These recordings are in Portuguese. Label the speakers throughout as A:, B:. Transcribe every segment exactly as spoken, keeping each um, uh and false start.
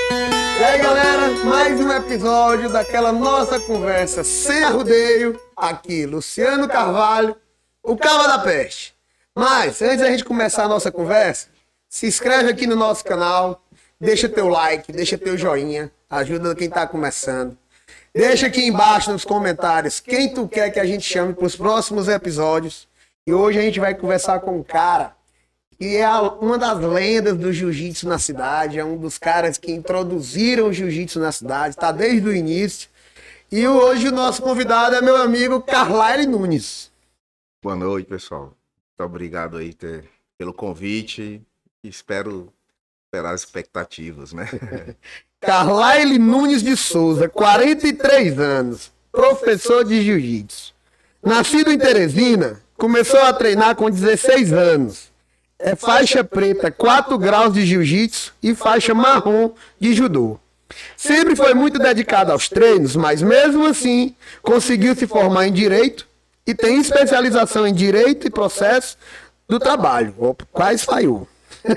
A: E aí, galera, mais um episódio daquela nossa conversa sem arrudeio. Aqui, Luciano Carvalho, o Cava da Peste. Mas, antes da gente começar a nossa conversa, se inscreve aqui no nosso canal, deixa teu like, deixa teu joinha, ajuda quem tá começando. Deixa aqui embaixo nos comentários quem tu quer que a gente chame para os próximos episódios. E hoje a gente vai conversar com um cara que é uma das lendas do jiu-jitsu na cidade, é um dos caras que introduziram o jiu-jitsu na cidade, está desde o início. E hoje o nosso convidado é meu amigo Carlyle Nunes.
B: Boa noite, pessoal. Muito obrigado aí ter, pelo convite. Espero superar as expectativas, né?
A: Carlyle Nunes de Souza, quarenta e três anos, professor de jiu-jitsu. Nascido em Teresina, começou a treinar com dezesseis anos. É faixa preta, quatro graus de jiu-jitsu e faixa marrom de judô. Sempre foi muito dedicado aos treinos, mas mesmo assim conseguiu se formar em Direito e tem especialização em Direito e Processo do Trabalho. Opa, quase falhou.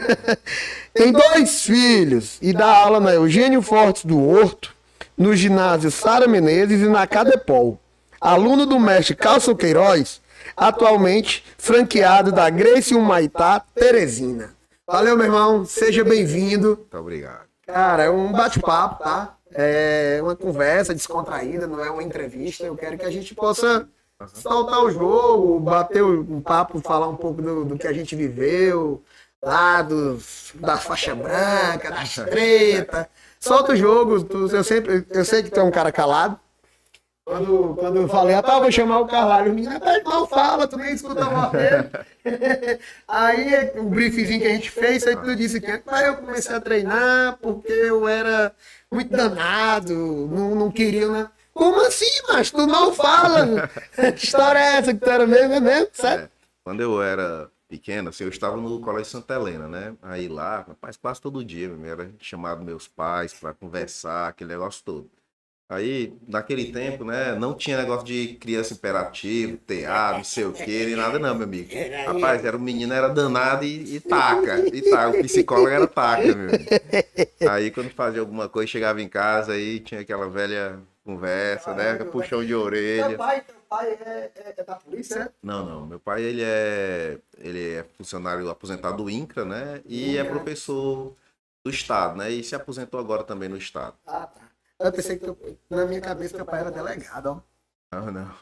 A: Tem dois filhos e dá aula na Eugênio Fortes do Horto, no ginásio Sara Menezes e na Cadepol. Aluno do mestre Carlson Queiroz, atualmente franqueado da Gracie Humaitá Teresina. Valeu, meu irmão. Seja bem-vindo.
B: Muito obrigado.
A: Cara, é um bate-papo, tá? É uma conversa descontraída, não é uma entrevista. Eu quero que a gente possa soltar o jogo, bater um papo, falar um pouco do, do que a gente viveu, lá dos, da faixa branca, das treta. Solta o jogo. Tu, eu, sempre, eu sei que tu é um cara calado. Quando, quando eu falei, ah, tá, vou chamar o Carvalho, o menino, não fala, tu nem escuta a voz dele. Aí o briefzinho que a gente fez, aí tu disse que aí eu comecei a treinar porque eu era muito danado, não, não queria, né? Como assim, mas tu não fala? Que história é essa que tu era mesmo, é mesmo, certo?
B: É, quando eu era pequeno, assim, eu estava no Colégio Santa Helena, né? Aí lá, rapaz, quase todo dia, mesmo, era chamado meus pais para conversar, aquele negócio todo. Aí, naquele tempo, né, não tinha negócio de criança imperativo, teatro, não sei o que, nem nada não, meu amigo. Rapaz, era um menino, era danado e, e taca, e taca, o psicólogo era taca, meu amigo. Aí, quando fazia alguma coisa, chegava em casa, aí tinha aquela velha conversa, né, puxão de orelha.
A: Teu pai, teu pai é, é, é da polícia, né?
B: Não, não, meu pai, ele é, ele é funcionário aposentado do INCRA, né, e é professor do Estado, né, e se aposentou agora também no Estado.
A: Ah, tá. Eu pensei que teu, na minha cabeça teu pai era delegado, ó.
B: Não, não.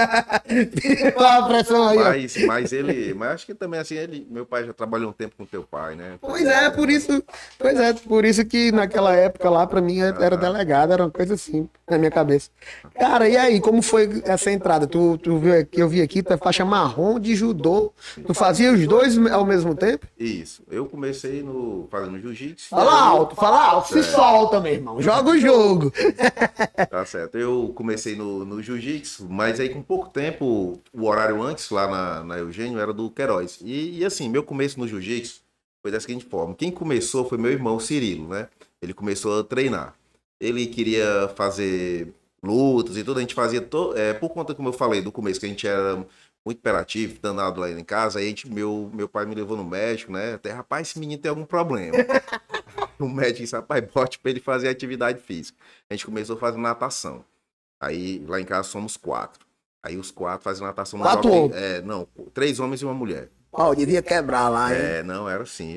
A: Olha a pressão aí, ó.
B: Mas, mas ele, mas acho que também assim, ele, meu pai já trabalhou um tempo com teu pai, né?
A: Pois é, por isso, pois é, por isso que naquela época lá, pra mim, era delegado, era uma coisa assim, na minha cabeça. Cara, e aí, como foi essa entrada? Tu, tu viu aqui, eu vi aqui, tu é faixa marrom de judô. Tu fazia os dois ao mesmo tempo?
B: Isso. Eu comecei no, fazendo jiu-jitsu.
A: Fala alto, fala alto, se solta, meu irmão, joga o jogo.
B: Tá certo. Eu comecei no, no jiu-jitsu, mas aí com pouco tempo, o horário antes lá na, na Eugênio era do Queiroz. E, e assim, meu começo no jiu-jitsu foi da seguinte forma. Quem começou foi meu irmão Cirilo, né? Ele começou a treinar. Ele queria fazer lutas e tudo, a gente fazia, to... é, por conta, como eu falei, do começo, que a gente era muito imperativo, danado lá em casa, aí a gente, meu, meu pai me levou no médico, né? Até, rapaz, esse menino tem algum problema. O médico disse, rapaz, bote pra ele fazer atividade física. A gente começou a fazer natação. Aí, lá em casa, somos quatro. Aí os quatro fazem natação no
A: Quatro
B: jockey. É, não, três homens e uma mulher.
A: O pau devia quebrar lá, hein?
B: É, não, era assim.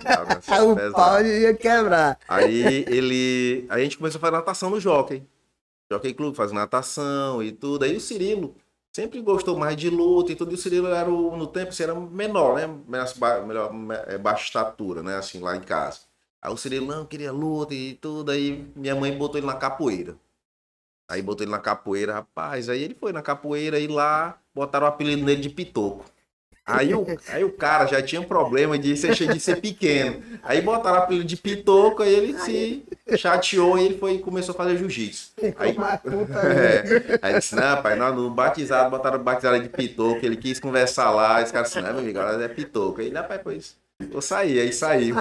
A: O pau devia quebrar.
B: Aí ele. Aí a gente começou a fazer natação no jockey. Jockey Clube, faz natação e tudo. Aí o Cirilo sempre gostou mais de luta e tudo. E o Cirilo era o, no tempo assim, era menor, né? Melhor, baixa estatura, né? Assim, lá em casa. Aí o Cirilo não queria luta e tudo. Aí minha mãe botou ele na capoeira. Aí botou ele na capoeira, rapaz. Aí ele foi na capoeira e lá botaram o apelido nele de Pitoco. Aí o, aí o cara já tinha um problema de ser, de ser pequeno. Aí botaram o apelido de Pitoco, aí ele se chateou e ele foi, começou a fazer jiu-jitsu. Aí, é, aí ele disse, não, pai, não, no batizado, botaram o batizado de Pitoco, ele quis conversar lá, esse cara disse, não, meu amigo, agora é Pitoco. Aí ele, rapaz, pois, vou sair, aí saiu.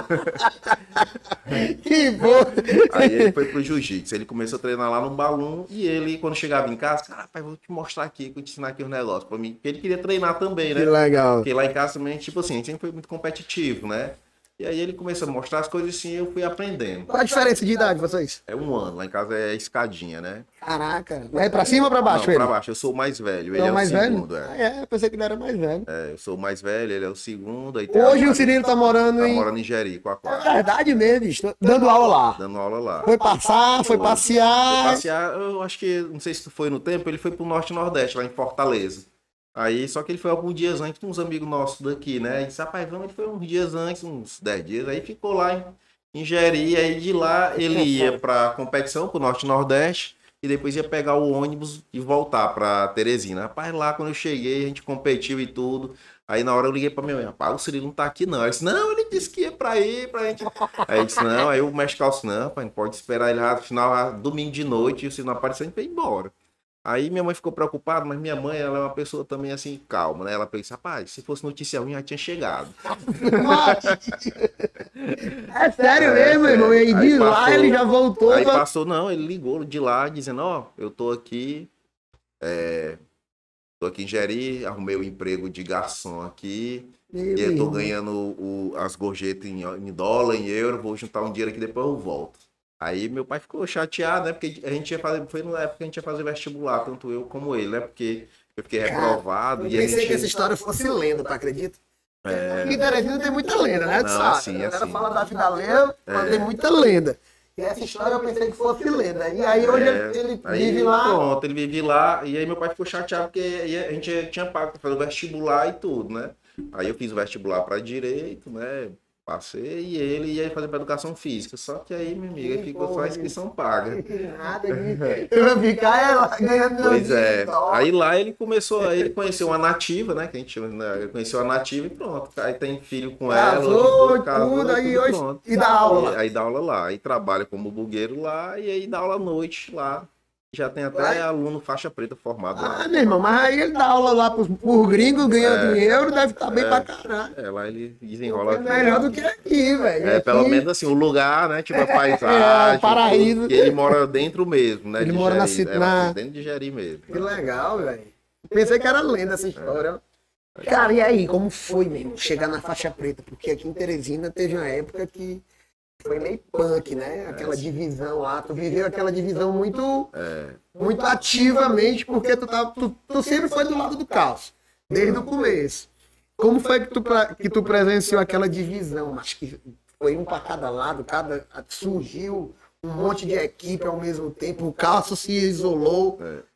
A: Que bom!
B: Aí ele foi pro jiu-jitsu, ele começou a treinar lá no Balloon e ele, quando chegava em casa, cara, rapaz, vou te mostrar aqui, vou te ensinar aqui os negócios pra mim. Porque ele queria treinar também, né?
A: Que legal.
B: Porque lá em casa também, tipo assim, a gente sempre foi muito competitivo, né? E aí ele começou a mostrar as coisas assim e eu fui aprendendo.
A: Qual a diferença de idade vocês?
B: É um ano, lá em casa é escadinha, né?
A: Caraca. É pra cima ou pra baixo,
B: Não,
A: ele?
B: pra baixo, eu sou o mais velho, ele
A: É
B: é
A: o
B: o
A: mais
B: segundo.
A: velho?
B: É.
A: Ah, é, eu pensei que ele era mais velho.
B: É, eu sou o mais velho, ele é o segundo. Aí tem
A: Hoje
B: a-
A: o Cirilo tá morando
B: tá
A: em...
B: morando em Jerico,
A: É
B: Aquário,
A: verdade mesmo, bicho. Dando aula lá.
B: dando aula lá.
A: Foi passar, foi
B: Foi.
A: passear.
B: Passear, eu acho que, não sei se tu foi no tempo, ele foi pro Norte e Nordeste, lá em Fortaleza. Aí, só que ele foi alguns dias antes com uns amigos nossos daqui, né? E disse, rapaz, vamos, ele foi uns dias antes, uns dez dias, aí ficou lá em, em Jeri, aí de lá ele ia pra competição, pro Norte e Nordeste, e depois ia pegar o ônibus e voltar pra Teresina. Rapaz, lá quando eu cheguei, a gente competiu e tudo. Aí na hora eu liguei pra minha mãe, rapaz, o Cirilo não tá aqui não. Ele disse, não, ele disse que ia pra ir, pra gente. Aí eu disse, não, aí o mestre Calço, não, pai, não pode esperar ele lá no final, lá, domingo de noite, e o Cirilo não apareceu, a gente foi embora. Aí minha mãe ficou preocupada, mas minha mãe, ela é uma pessoa também assim, calma, né? Ela pensou, rapaz, se fosse notícia ruim, já tinha chegado.
A: É sério
B: É,
A: mesmo,
B: é.
A: irmão. E aí de
B: Aí
A: lá
B: passou-
A: ele já voltou.
B: Aí
A: pra-
B: passou, não, ele ligou de lá, dizendo, ó, eu tô aqui, é, tô aqui em Jeri, arrumei o emprego de garçom aqui,
A: Meu
B: e eu tô
A: irmão.
B: ganhando o- as gorjetas em, em dólar, em euro, vou juntar um dinheiro aqui, depois eu volto. Aí meu pai ficou chateado, né? Porque a gente ia fazer, foi na época que a gente ia fazer vestibular, tanto eu como ele, né? Porque eu fiquei
A: Cara,
B: reprovado
A: Eu
B: e a
A: pensei
B: gente...
A: que essa história fosse lenda, tu acredita? É. Porque Teresina tem muita lenda, né? Tu
B: Não,
A: sabe?
B: assim,
A: A galera
B: assim.
A: fala da vida lenda, mas
B: É.
A: tem muita lenda. E essa história eu pensei que fosse lenda. E aí hoje
B: É,
A: ele, ele
B: aí,
A: vive lá.
B: Pronto, ele vive lá, e aí meu pai ficou chateado porque aí a gente tinha pago pra fazer o vestibular e tudo, né? Aí eu fiz o vestibular para direito, né? Passei e ele ia fazer para educação física. Só que aí, minha amiga, aí ficou só a inscrição paga.
A: Nada de... Eu vou ficar é, lá ganhando meu
B: Pois é.
A: dinheiro, ó.
B: Aí lá ele começou, aí ele conheceu a nativa, né? Que a gente chama, né? Ele conheceu a nativa e pronto. Aí tem filho com ela.
A: Casou,
B: tudo, casou,
A: tudo, aí
B: tudo
A: hoje.
B: pronto.
A: E dá aula.
B: E- aí dá aula lá. Aí trabalha como bugueiro lá e aí dá aula à noite lá. Já tem até
A: Vai.
B: aluno faixa preta formado lá.
A: Ah, meu irmão, mas aí ele dá aula lá pros, por gringos, ganha
B: É.
A: dinheiro, deve estar bem
B: É.
A: pra caralho.
B: É, lá ele desenrola.
A: É melhor do que aqui, velho.
B: É,
A: Aqui,
B: pelo menos assim, o lugar, né? Tipo a
A: É,
B: paisagem.
A: o paraíso.
B: tudo, que ele mora dentro mesmo, né?
A: Ele
B: de
A: mora na
B: Jeri,
A: cida-
B: é,
A: na-
B: dentro de Jeri mesmo.
A: Que legal, velho. Pensei que era lenda essa história. Cara, e aí, como foi mesmo chegar na faixa preta? Porque aqui em Teresina teve uma época que foi meio punk, né? Aquela divisão lá. Tu viveu aquela divisão muito,
B: É,
A: muito ativamente, porque tu, tava, tu, tu sempre foi do lado do caos, desde o começo. Como foi que tu, pra- que tu presenciou aquela divisão? Acho que foi um para cada lado, cada surgiu um monte de equipe ao mesmo tempo, o caos se isolou.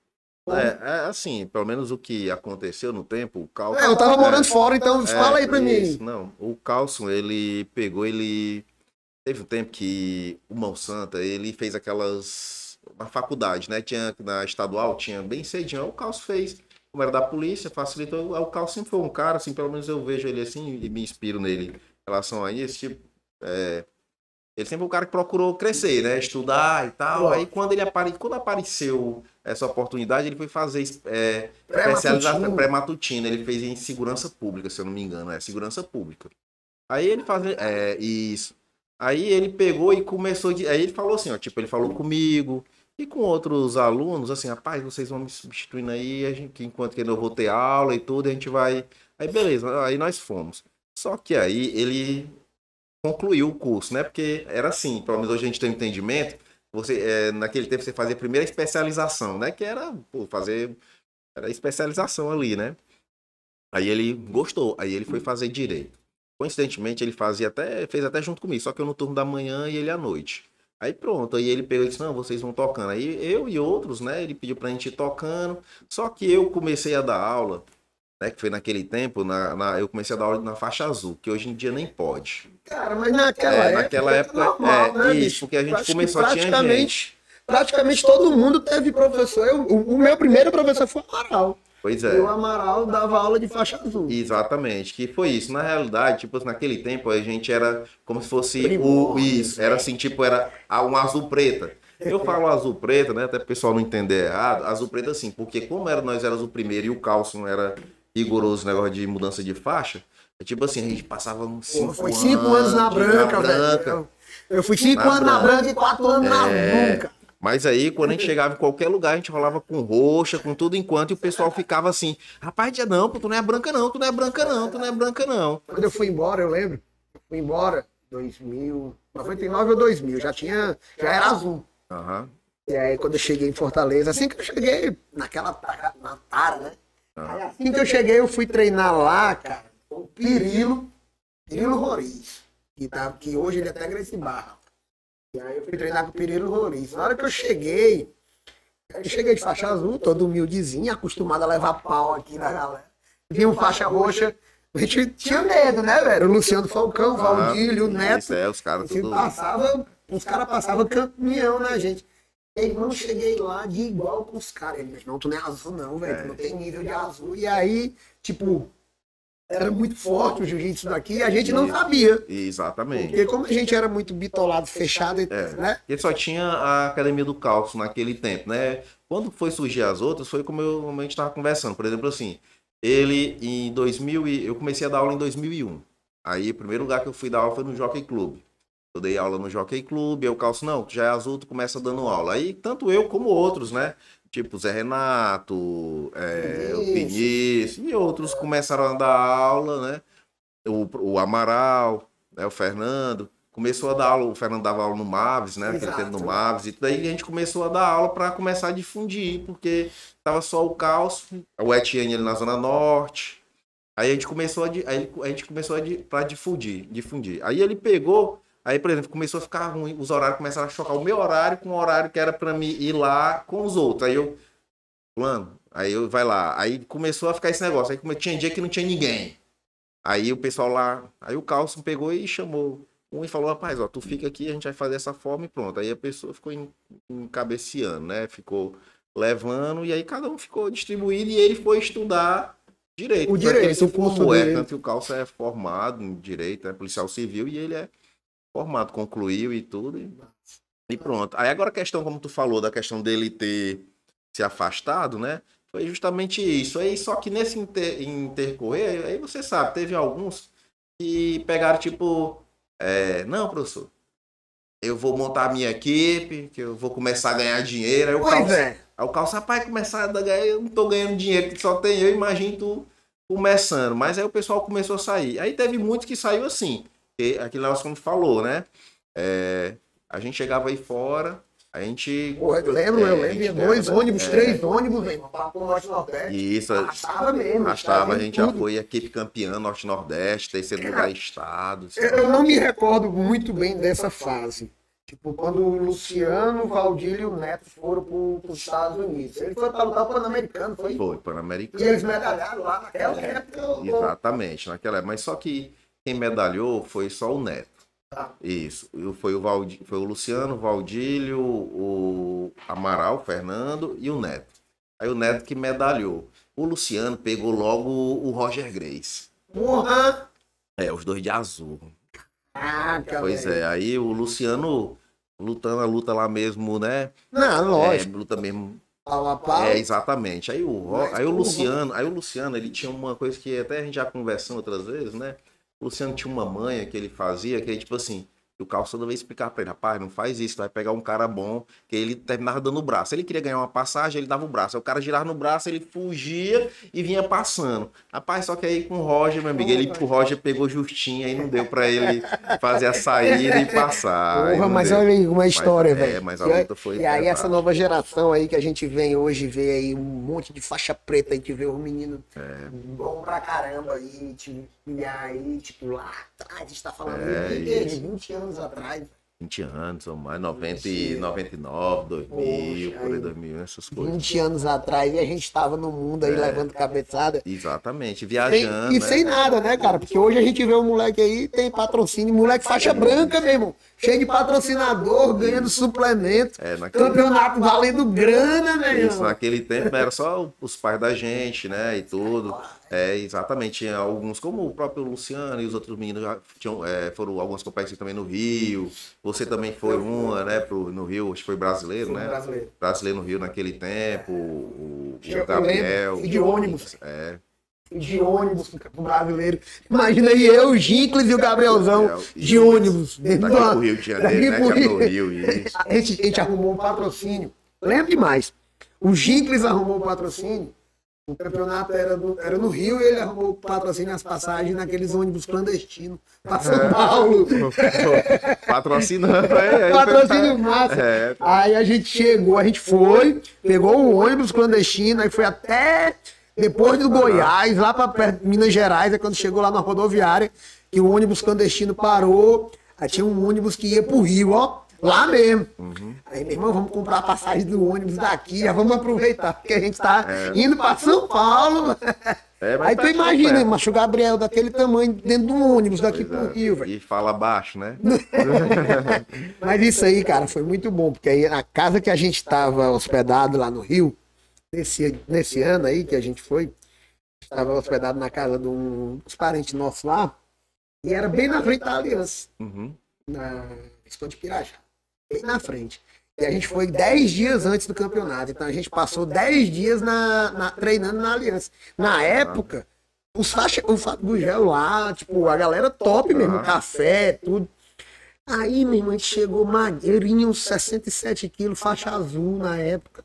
B: é, é assim, pelo menos o que aconteceu no tempo, o Calço.
A: É, eu tava morando fora, então
B: é,
A: fala aí pra
B: isso,
A: mim.
B: Não, o Calço, ele pegou, ele. Teve um tempo que o Mão Santa, ele fez aquelas. Na faculdade, né? Tinha na estadual, tinha bem cedinho. O Calço fez, como era da polícia, facilitou. O Calço sempre foi um cara, assim, pelo menos eu vejo ele assim e me inspiro nele em relação a isso. Tipo, é, ele sempre foi um cara que procurou crescer, né? Estudar e tal.
A: Ó.
B: Aí quando ele apare... quando apareceu essa oportunidade, ele foi fazer é,
A: Pré-matutino.
B: especialização pré-matutina. Ele fez em segurança pública, se eu não me engano, é segurança pública. Aí ele faz é, isso. Aí ele pegou e começou. De... Aí ele falou assim, ó, tipo, ele falou comigo e com outros alunos, assim, rapaz, vocês vão me substituindo aí, a gente, enquanto que eu vou ter aula e tudo, a gente vai. Aí beleza, aí nós fomos. Só que aí ele concluiu o curso, né? Porque era assim, pelo menos hoje a gente tem um entendimento. Você, é, naquele tempo você fazia a primeira especialização, né? Que era pô, fazer era especialização ali, né? Aí ele gostou, aí ele foi fazer direito. Coincidentemente ele fazia até fez até junto comigo, só que eu no turno da manhã e ele à noite. Aí pronto, aí ele pegou e disse, não, vocês vão tocando. Aí eu e outros, né? Ele pediu pra gente ir tocando. Só que eu comecei a dar aula, né? Que foi naquele tempo, na, na- eu comecei a dar aula na faixa azul, que hoje em dia nem pode.
A: Cara, mas naquela
B: É,
A: época.
B: naquela época,
A: normal,
B: é,
A: né,
B: isso,
A: bicho?
B: porque a gente
A: Acho que
B: começou, tinha gente.
A: praticamente, praticamente todo mundo teve professor. Eu- o, o meu primeiro professor foi o Amaral.
B: Pois
A: E
B: é.
A: o Amaral dava aula de faixa azul.
B: Exatamente, que foi isso. Na realidade, tipo, naquele tempo a gente era como se fosse o
A: Primórdios,
B: isso, era assim, tipo, era a- um azul preta. Eu falo azul preta, né, até o pessoal não entender errado, azul preta assim, porque como era, nós éramos o primeiro e o Calço era rigoroso no negócio de mudança de faixa, é tipo assim, a gente passava uns
A: Pô,
B: cinco
A: foi cinco anos na branca, velho. Eu fui cinco
B: Na
A: anos na
B: branca.
A: branca e quatro anos na
B: É.
A: branca.
B: Mas aí, quando a gente chegava em qualquer lugar, a gente rolava com roxa, com tudo enquanto, e o pessoal ficava assim, rapaz, não, pô, tu não é branca não, tu não é branca não, tu não é branca não.
A: Quando eu fui embora, eu lembro. Eu fui embora. dois mil, noventa e nove ou dois mil, já tinha, já era azul.
B: Aham.
A: E aí quando eu cheguei em Fortaleza, assim que eu cheguei, naquela tara, na tara, né? Aí, assim que eu cheguei, eu fui treinar lá, cara, com o Pirilo, Pirilo Roriz, que, tá, que hoje ele até Gracie Barra. E aí eu fui treinar com o Pirilo Roriz. Na hora que eu cheguei, eu cheguei de faixa azul, todo humildezinho, acostumado a levar pau aqui na galera. Vi um faixa roxa, a gente tinha medo, né, velho? O Luciano Falcão, o Valdílio, o Neto.
B: Isso é, os caras tudo...
A: Passava, os caras passavam caminhão na gente. E não cheguei lá de igual com os caras. Eles, não, tu não é azul não, velho.
B: É.
A: Tu não tem nível de azul. E aí, tipo, era muito forte o jiu-jitsu daqui e a gente não sabia.
B: Exatamente.
A: Porque como a gente era muito bitolado, fechado,
B: É,
A: né?
B: porque só tinha a Academia do Calço naquele tempo, né? Quando foi surgir as outras, foi como, eu, como a gente estava conversando. Por exemplo, assim, ele em dois mil e... Eu comecei a dar aula em dois mil e um. Aí, o primeiro lugar que eu fui dar aula foi no Jockey Club. Eu dei aula no Jockey Club, aí o Calço, não, tu já é azul, tu começa dando aula. Aí, tanto eu como outros, né? Tipo, Zé Renato, é, o Vinícius e outros começaram a dar aula, né? O, o Amaral, né? O Fernando. Começou a dar aula, o Fernando dava aula no Maves, né? Aquele tempo no Maves. E daí a gente começou a dar aula para começar a difundir, porque tava só o Calço, o Etienne ali na Zona Norte. Aí a gente começou a, aí a gente começou a para difundir, difundir. Aí ele pegou, aí, por exemplo, começou a ficar ruim, os horários começaram a chocar o meu horário com o horário que era para mim ir lá com os outros. Aí eu, plano, aí eu vai lá. Aí começou a ficar esse negócio. Aí tinha dia que não tinha ninguém. Aí o pessoal lá, aí o Calço pegou e chamou um e falou, rapaz, ó, tu fica aqui, a gente vai fazer dessa forma e pronto. Aí a pessoa ficou encabeceando, né? Ficou levando e aí cada um ficou distribuído e ele foi estudar direito.
A: O direito, o curso
B: é,
A: dele.
B: tanto que o Calço é formado em direito, é policial civil e ele é formado, concluiu e tudo. E, e pronto. Aí agora a questão, como tu falou, da questão dele ter se afastado, né? Foi justamente isso. Aí, só que nesse inter, intercorrer, aí você sabe, teve alguns que pegaram tipo, é, não, professor, eu vou montar a minha equipe, que eu vou começar a ganhar dinheiro. Aí o
A: Pois
B: Calço,
A: é.
B: aí o Calço, rapaz, começar a ganhar, eu não tô ganhando dinheiro, que só tem eu, imagino tu começando. Mas aí o pessoal começou a sair. Aí teve muitos que saiu assim, que aquele negócio como falou, né? É, a gente chegava aí fora, a gente...
A: Porra, eu lembro,
B: é,
A: eu lembro, ia dois
B: é,
A: ônibus,
B: é,
A: três ônibus, meu irmão, para o Norte Nordeste.
B: E isso,
A: Arrastava mesmo.
B: arrastava, a gente já
A: tudo.
B: foi equipe campeã Norte-Nordeste, terceiro lugar estado.
A: Eu não me recordo muito bem dessa fase. Tipo, quando o Luciano, o Valdílio e o Neto foram para os Estados Unidos. Ele foi para lutar o Pan-Americano, foi?
B: Foi,
A: E
B: Pan-Americano.
A: eles medalharam lá naquela
B: É,
A: época. eu-
B: Exatamente, naquela época. Mas só que quem medalhou foi só o Neto.
A: Tá.
B: Isso. Foi o, Valdi, foi o Luciano, o Valdílio, o Amaral, o Fernando e o Neto. Aí o Neto que medalhou. O Luciano pegou logo o Roger Grace.
A: Porra!
B: É, os dois de azul.
A: Caraca,
B: Pois
A: velho.
B: é, aí o Luciano lutando a luta lá mesmo, né?
A: Não, lógico.
B: É, luta mesmo.
A: Pau a pau.
B: É, exatamente. Aí o, Ro-
A: Mas
B: aí o
A: porra.
B: Luciano, aí o Luciano, ele tinha uma coisa que até a gente já conversou outras vezes, né? O Luciano tinha uma manha que ele fazia, que ele, tipo assim, o Calço toda vez explicar pra ele, rapaz, não faz isso, tu vai pegar um cara bom, que ele terminava dando o braço. Ele queria ganhar uma passagem, ele dava o braço. Aí o cara girava no braço, ele fugia e vinha passando. Rapaz, só que aí com o Roger, meu amigo, ele, o Roger pegou justinho, aí não deu pra ele fazer a saída e passar. Aí
A: Porra,
B: não
A: mas
B: deu.
A: olha aí uma história,
B: Mas, é,
A: velho.
B: mas a
A: E aí-
B: luta foi
A: E aí
B: pesada.
A: essa nova geração aí que a gente vem hoje, vê aí um monte de faixa preta aí, que vê os meninos
B: É.
A: bom pra caramba aí, tipo, e aí, tipo, lá atrás, a gente tá falando
B: É,
A: de, de
B: isso.
A: vinte anos atrás.
B: vinte anos ou mais, noventa, e noventa e nove, dois mil,
A: Poxa,
B: por aí,
A: aí.
B: dois mil, essas coisas.
A: vinte anos atrás, e a gente tava no mundo aí levando cabeçada.
B: Exatamente,
A: Sem-
B: viajando,
A: e
B: né?
A: sem nada, né, cara? Porque hoje a gente vê um moleque aí, tem patrocínio, moleque faixa branca, meu irmão. Cheio de patrocinador, ganhando suplemento.
B: É, naquele-
A: Campeonato valendo grana, meu
B: Isso,
A: irmão.
B: naquele tempo era só os pais da gente, né, e tudo. É, exatamente, tinha alguns, como o próprio Luciano e os outros meninos já tinham, é, foram algumas competições também no Rio. Você também foi uma, né, pro, no Rio, acho que foi brasileiro,
A: Foi
B: né?
A: brasileiro.
B: Brasileiro no Rio naquele tempo, o, o
A: Eu
B: Gabriel.
A: lembro, fui de ônibus.
B: É,
A: De ônibus pro brasileiro. Imagina aí eu, o Gicles e o Gabrielzão de ônibus. Dentro
B: daqui
A: de uma-
B: pro Rio de
A: daqui
B: Janeiro, né,
A: pro
B: que é no
A: Rio.
B: Rio, isso.
A: A gente, a gente arrumou um patrocínio. Lembro demais. O Gicles arrumou um patrocínio O campeonato era, do, era no Rio e ele arrumou patrocínio as passagens naqueles ônibus clandestinos para São Paulo.
B: Patrocinando, é.
A: Patrocínio massa.
B: É.
A: Aí a gente chegou, a gente foi, pegou o ônibus clandestino, aí foi até depois do Goiás, lá para Minas Gerais, é quando chegou lá na rodoviária, que o ônibus clandestino parou, aí tinha um ônibus que ia pro Rio, ó. Lá mesmo. Uhum. Aí, meu irmão, vamos comprar a passagem do ônibus daqui, já vamos aproveitar, porque a gente tá é. indo para São Paulo. É, aí tu imagina, macho Gabriel, daquele tamanho, dentro de um ônibus daqui pois pro é. Rio, velho.
B: E fala baixo, né?
A: Mas isso aí, cara, foi muito bom, porque aí a casa que a gente tava hospedado lá no Rio, nesse, nesse ano aí que a gente foi, estava hospedado na casa de um, dos parentes nossos lá, e era bem na frente da Aliança, uhum. na Visconde Pirajá. Bem na frente. E a gente foi dez dias antes do campeonato. Então a gente passou dez dias na, na, treinando na Aliança. Na época, os faixa, o Fábio Gugel lá, tipo, a galera top mesmo, café, tudo. Aí, meu irmão, a gente chegou magrinho, uns sessenta e sete quilos, faixa azul na época.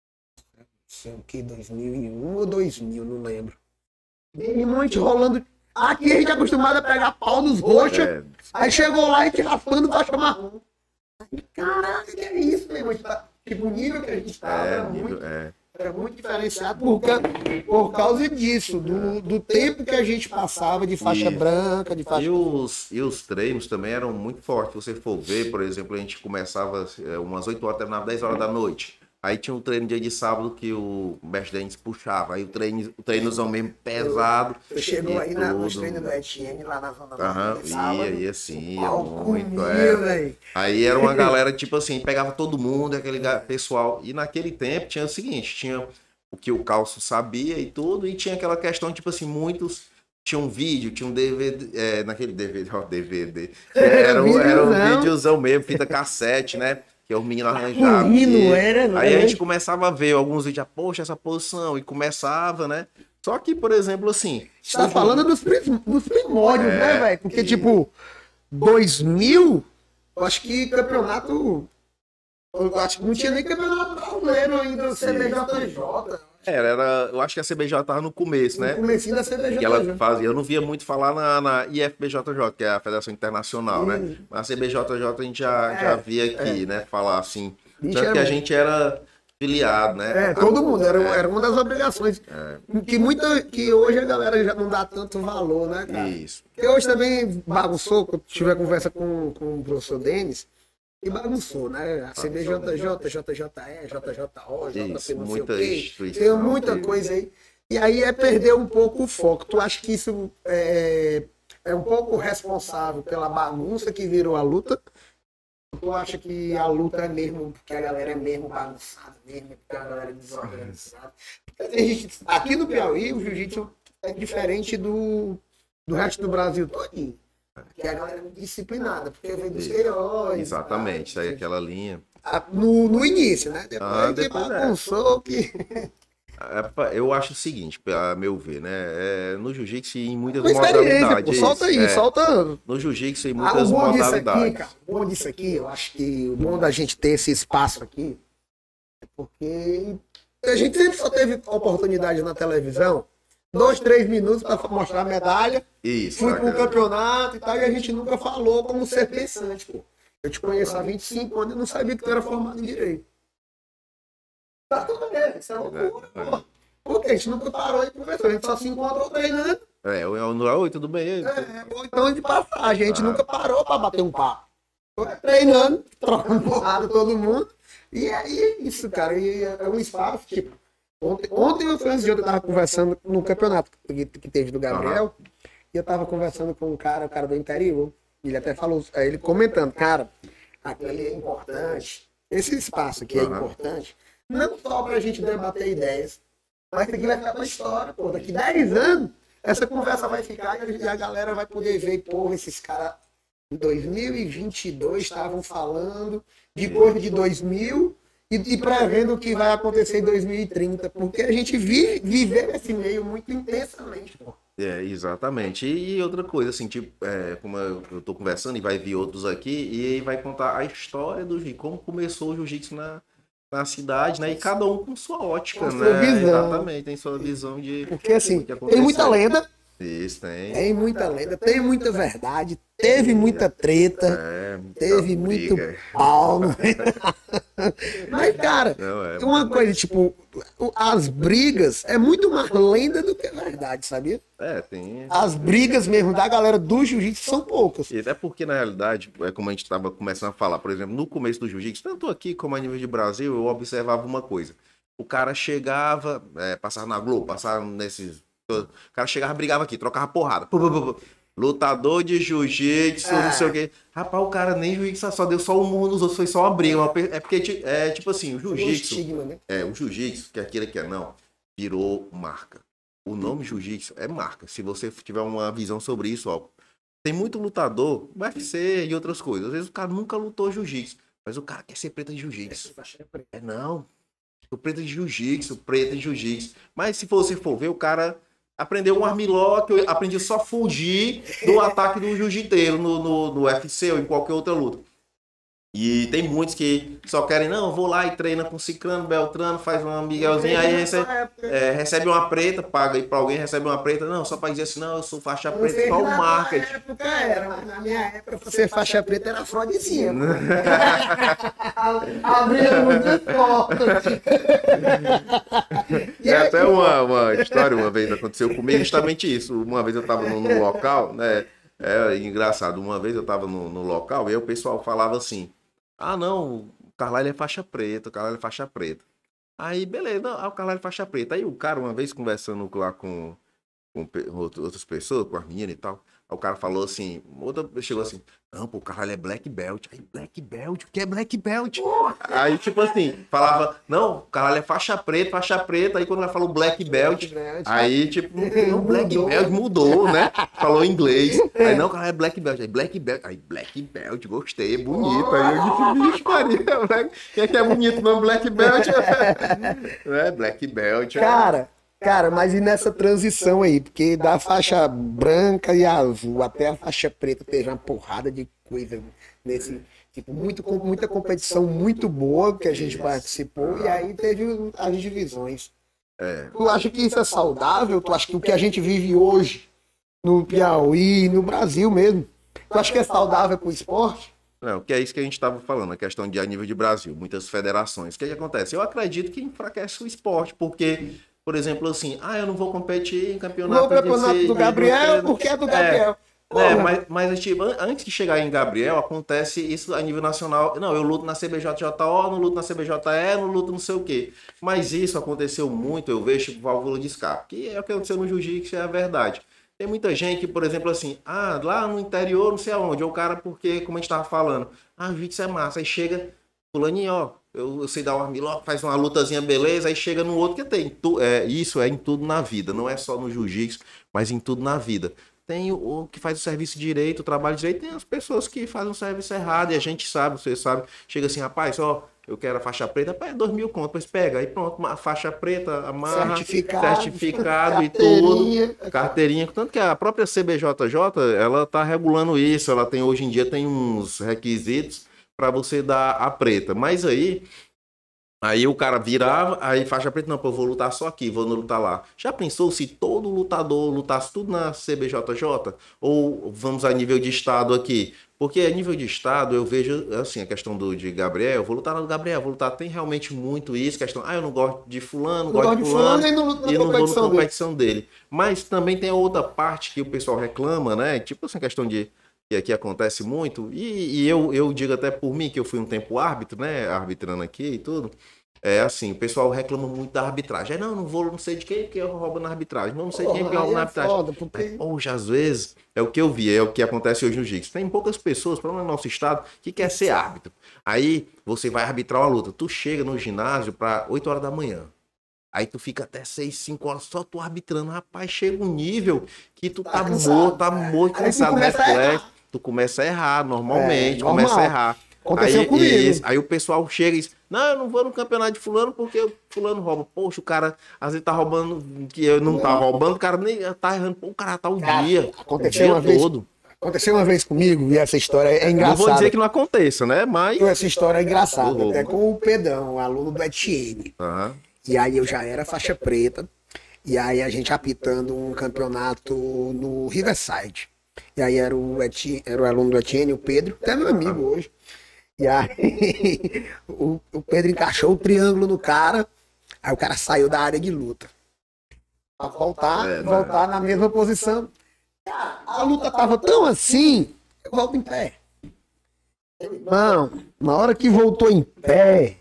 A: Não sei o que, dois mil e um ou dois mil, não lembro. Meu irmão, a gente rolando. Aqui a gente é acostumado a pegar pau nos roxos. É. Aí chegou lá e te raspando faixa marrom. Caraca, que é isso, meu irmão? Tipo, o nível que a gente estava é, era, muito, é. era muito diferenciado por, por causa disso, do, do tempo que a gente passava de faixa e, branca, de faixa...
B: E os, e os treinos também eram muito fortes. Se você for ver, por exemplo, a gente começava umas oito horas, terminava dez horas da noite. Aí tinha um treino dia de sábado que o mestre Denis puxava. Aí o treino, o treinozão mesmo pesado.
A: Você chegou aí na, nos treinos do Etienne, lá na zona da
B: Aham, ia, ia assim, ia muito. É. Aí era uma galera, tipo assim, pegava todo mundo, aquele pessoal. E naquele tempo tinha o seguinte, tinha o que o Calço sabia e tudo, e tinha aquela questão, tipo assim, muitos... Tinha um vídeo, tinha um D V D, é, naquele D V D, ó, D V D. Era, um, era um videozão mesmo, fita cassete, né? Que é o menino arranjado.
A: Não era, não
B: aí a gente começava a ver alguns vídeos, poxa, essa posição, e começava, né? Só que, por exemplo, assim...
A: Você tá falando dos, dos primórdios, é, né, velho? Porque, e... tipo, dois mil, eu acho que campeonato... Eu acho que não tinha nem campeonato brasileiro ainda, o C B J J.
B: Era, era, eu acho que a C B J tava no começo,
A: no
B: né?
A: No comecinho da C B J J.
B: Que ela fazia, eu não via muito falar na, na I F B J J, que é a Federação Internacional, Sim. né? Mas a C B J J a gente já, é, já via aqui, é. né? Falar assim. Tanto que a gente era filiado, né?
A: É, todo mundo, era, era uma das obrigações. É. Que, muita, que hoje a galera já não dá tanto valor, né, cara?
B: Isso.
A: Porque hoje também bagunçou, quando tive a conversa com, com o professor Denis, e bagunçou, né? A C B J J, J J E, J J O, J P não sei o quê. Tem muita coisa aí. E aí é perder um pouco o foco. Tu acha que isso é, é um pouco responsável pela bagunça que virou a luta? Tu acha que a luta é mesmo, porque a galera é mesmo bagunçada, mesmo porque a galera é desorganizada? Porque tem gente, aqui no Piauí, o jiu-jitsu é diferente do, do resto do Brasil todinho. Que a galera é muito disciplinada, porque vem dos heróis.
B: Exatamente, aí aquela linha.
A: No, no início, né? Depois,
B: ah, depois
A: que bagunçou, é. que...
B: Eu acho o seguinte, a meu ver, né? É, no jiu-jitsu em muitas
A: Uma
B: modalidades.
A: Pô, solta aí, é, solta.
B: No jiu-jitsu em muitas
A: ah, o bom
B: modalidades.
A: Disso aqui, cara, o bom disso aqui, eu acho que o bom da gente ter esse espaço aqui é porque a gente sempre só teve oportunidade na televisão, dois, três minutos para mostrar a medalha.
B: Isso.
A: Fui para um campeonato e tal, e a gente nunca falou como ser pensante, pô. Eu te conheço há vinte e cinco anos e não sabia que tu era formado em Direito. Tá tudo bem, isso é loucura, é, pô. Porque a gente nunca parou e conversou, a gente só se encontrou treinando.
B: É, oi, tudo bem?
A: É, ou então de passagem, a gente ah. nunca parou para bater um papo. Treinando, trocando porrada todo mundo. E aí é isso, cara. E é um espaço, tipo, ontem, ontem ou antes de ontem eu tava conversando no campeonato que, que teve do Gabriel, uhum. e eu tava conversando com um cara, o cara do interior. Ele até falou, ele comentando, cara, aquele é importante, esse espaço aqui é uhum. importante, não só pra gente debater ideias, mas isso aqui vai ficar pra história, pô. Daqui dez anos, essa conversa vai ficar e a galera vai poder ver, pô, esses caras em dois mil e vinte e dois estavam falando de coisa de dois mil e, e prevendo o que vai acontecer em dois mil e trinta, porque a gente vive, viveu esse meio muito intensamente, pô.
B: É, exatamente. E outra coisa, assim, tipo, é, como eu tô conversando e vai vir outros aqui, e aí vai contar a história do jiu-jitsu, como começou o jiu-jitsu na, na cidade, né? E cada um com sua ótica,
A: Com a
B: né?
A: sua visão.
B: Exatamente, tem sua visão de
A: Porque assim,
B: do que
A: tem muita
B: aconteceu.
A: lenda,
B: Isso, tem.
A: tem muita lenda, tem muita verdade, teve muita treta,
B: É,
A: teve
B: muita
A: muito
B: briga.
A: pau. Não é? Mas, cara,
B: Não, é.
A: uma coisa, tipo, o- as brigas é muito mais lenda do que verdade, sabia?
B: É, tem.
A: As brigas mesmo da galera do jiu-jitsu são poucas.
B: E até porque, na realidade, é como a gente estava começando a falar, por exemplo, no começo do jiu-jitsu, tanto aqui como a nível de Brasil, eu observava uma coisa. O cara chegava, é, passava na Globo, passava nesses. O cara chegava, brigava aqui, trocava porrada. Pu, pu, pu, pu. Lutador de jiu-jitsu, não sei o quê. Rapaz, o cara nem jiu-jitsu só deu só um murro nos outros, foi só uma briga. Uma pe- É porque, ti- é tipo assim, o
A: Tem um
B: jiu-jitsu.
A: estigma, né?
B: É, o jiu-jitsu, que aquilo que é não, virou marca. O nome jiu-jitsu é marca. Se você tiver uma visão sobre isso, ó. Tem muito lutador, U F C e outras coisas. Às vezes o cara nunca lutou jiu-jitsu, mas o cara quer ser preta de jiu-jitsu. É não. O preta de jiu-jitsu, preta de jiu-jitsu. Mas se você for ver, o cara aprendeu um armlock, aprendeu só fugir do ataque do jiu-jiteiro no, no, no U F C ou em qualquer outra luta. E tem muitos que só querem, não, vou lá e treina com Cicrano, Beltrano, faz uma Miguelzinha, aí recebe, é, recebe uma preta, paga aí pra alguém, recebe uma preta, não, só pra dizer assim, não, eu sou faixa
A: Não
B: preta,
A: sei
B: só
A: se
B: o
A: na
B: marketing.
A: tua época era, mas na minha época, pra ser faixa preta era fraudezinha. Abria muitas portas. E
B: É
A: aí,
B: até uma, uma história, uma vez aconteceu comigo justamente isso. Uma vez eu tava no, no local, né? É engraçado, uma vez eu tava no, no local e aí o pessoal falava assim: ah, não, o Carlyle é faixa preta, o Carlyle é faixa preta. Aí, beleza, não, ah, o Carlyle é faixa preta. Aí o cara, uma vez conversando lá com, com pe- outro- outras pessoas, com as meninas e tal, aí o cara falou assim, outra chegou assim, não, pô, o Carlyle é black belt. Aí, black belt? O que é black belt? Aí, tipo assim, falava, não, o Carlyle é faixa preta, faixa preta. Aí quando ela falou black belt, aí, tipo, não, black
A: Mudou.
B: belt mudou, né? Falou em inglês. Aí, não, cara, é black belt. Aí, black belt. Aí, black belt, gostei, é bonito. Aí eu disse, bicho, Maria, black... quem é que é bonito, não? Black belt. É, black belt.
A: Cara, cara, mas e nessa transição aí? Porque da faixa branca e azul até a faixa preta teve uma porrada de coisa nesse. Tipo, muito, com- muita competição muito boa que a gente participou, e aí teve as divisões.
B: É.
A: Tu acha que isso é saudável? Tu acha que o que a gente vive hoje no Piauí, no Brasil mesmo, tu acha que é saudável pro esporte?
B: Não, que é isso que a gente estava falando, a questão de a nível de Brasil, muitas federações. O que, que acontece? Eu acredito que enfraquece o esporte, porque, por exemplo, assim, ah, eu não vou competir em campeonato,
A: No campeonato
B: de-
A: do
B: de-
A: Gabriel,
B: de-
A: porque é do
B: É,
A: Gabriel.
B: É,
A: Porra.
B: mas, mas tipo, an- antes de chegar em Gabriel, acontece isso a nível nacional. Não, eu luto na C B J J O, não luto na C B J E, não luto não sei o quê. Mas isso aconteceu muito, eu vejo, tipo, válvula de escape. Que é o que aconteceu no jiu-jitsu, é a verdade. Tem muita gente que, por exemplo, assim, ah, lá no interior, não sei aonde, ou o cara, porque, como a gente tava falando, ah, o jiu-jitsu é massa. Aí chega, fulaninho, ó, eu, eu sei dar um armlock, faz uma lutazinha, beleza, aí chega no outro que tem. Tu- é, isso é em tudo na vida, não é só no jiu-jitsu, mas em tudo na vida. Tem o, o que faz o serviço direito, o trabalho direito, tem as pessoas que fazem o serviço errado, e a gente sabe, você sabe, chega assim, rapaz, ó, eu quero a faixa preta, rapaz, dois mil conto, pois pega, aí pronto, a faixa preta, amarra,
A: Certificado,
B: certificado e
A: carteirinha.
B: tudo, carteirinha, tanto que a própria C B J J, ela tá regulando isso, ela tem, hoje em dia, tem uns requisitos para você dar a preta, mas aí, aí o cara virava, aí faixa preta, não, pô, eu vou lutar só aqui, vou não lutar lá. Já pensou se todo lutador lutasse tudo na C B J J? Ou vamos a nível de estado aqui? Porque a nível de estado eu vejo, assim, a questão do, de Gabriel, eu vou lutar no Gabriel, vou lutar, tem realmente muito isso, questão, ah, eu não gosto de fulano, não
A: Não
B: gosto de fulano,
A: e não luta
B: e
A: na
B: não vou na
A: competição dele.
B: competição dele. Mas também tem a outra parte que o pessoal reclama, né? Tipo assim, questão de que aqui acontece muito, e, e eu, eu digo até por mim, que eu fui um tempo árbitro, né? Arbitrando aqui e tudo. É assim, o pessoal reclama muito da arbitragem. É, não, não vou, não sei de quem, porque eu roubo na arbitragem. Não, não sei de quem, porque eu roubo na arbitragem.
A: Foda, porque...
B: Mas, poxa, às vezes, é o que eu vi, é o que acontece hoje no jiu-jitsu. Tem poucas pessoas, pelo menos no nosso estado, que quer ser árbitro. Aí, você vai arbitrar uma luta. Tu chega no ginásio para oito horas da manhã. Aí tu fica até seis, cinco horas só tu arbitrando. Rapaz, chega um nível que tu tá,
A: Tá cansado,
B: morto, tá
A: é.
B: morto,
A: Aí tu
B: cansado,
A: começa a errar.
B: reflexo. Tu começa a errar normalmente,
A: É,
B: começa a
A: normal.
B: errar.
A: Aconteceu
B: aí,
A: comigo.
B: isso, aí o pessoal chega e diz, não, eu não vou no campeonato de fulano porque o fulano rouba. Poxa, o cara às vezes tá roubando, que eu não tá roubando, o cara nem tá errando. Pô, o cara tá o
A: Cara,
B: dia, o
A: aconteceu
B: dia
A: uma vez-
B: todo.
A: Aconteceu uma vez comigo e essa história é engraçada.
B: Não vou dizer que não aconteça, né? Mas...
A: Essa história é engraçada,
B: Uhum.
A: até com o Pedrão, o aluno do Etienne.
B: Uhum.
A: E aí eu já era faixa preta, e aí a gente apitando um campeonato no Riverside. E aí era o, Etienne, era o aluno do Etienne, o Pedro, até meu amigo hoje. E aí o, o Pedro encaixou o triângulo no cara, aí o cara saiu da área de luta. Pra voltar,
B: É,
A: voltar na mesma posição. Cara, a luta tava tão assim, eu volto em pé. Irmão, na hora que voltou em pé,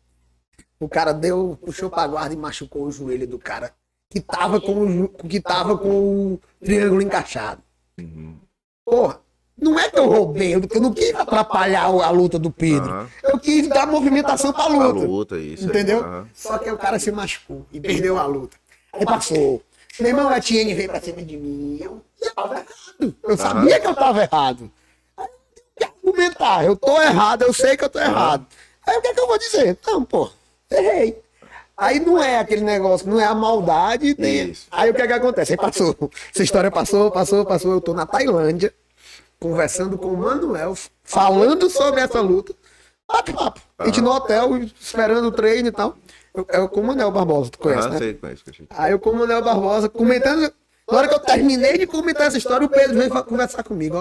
A: o cara deu, puxou pra guarda e machucou o joelho do cara que tava com o, que tava com o triângulo encaixado.
B: Uhum.
A: Porra, não é que eu roubei, eu não quis atrapalhar a luta do Pedro.
B: Uhum.
A: Eu quis dar movimentação pra
B: A
A: luta.
B: luta, isso.
A: Entendeu?
B: Uhum.
A: Só que o cara se machucou e perdeu a luta. Aí passou. Meu irmão, a Etienne veio pra cima de mim. Eu, eu tava errado. Eu sabia que eu tava errado. Aí eu tenho que argumentar. Eu tô errado, eu sei que eu tô errado. Aí o que é que eu vou dizer? Não, pô, errei. Aí não é aquele negócio, não é a maldade. Nem...
B: Isso.
A: Aí o que é que acontece? Aí passou. Essa história passou, passou, passou. Eu tô na Tailândia, conversando com o Manuel, falando sobre essa luta. Papo, papo. A gente no hotel, esperando o treino e tal. Eu, eu com o Manuel Barbosa, tu conhece,
B: Uhum,
A: né?
B: sei, conheço, conheço.
A: Aí eu com o Manuel Barbosa, comentando. Na hora que eu terminei de comentar essa história, o Pedro veio fa- conversar comigo, ó.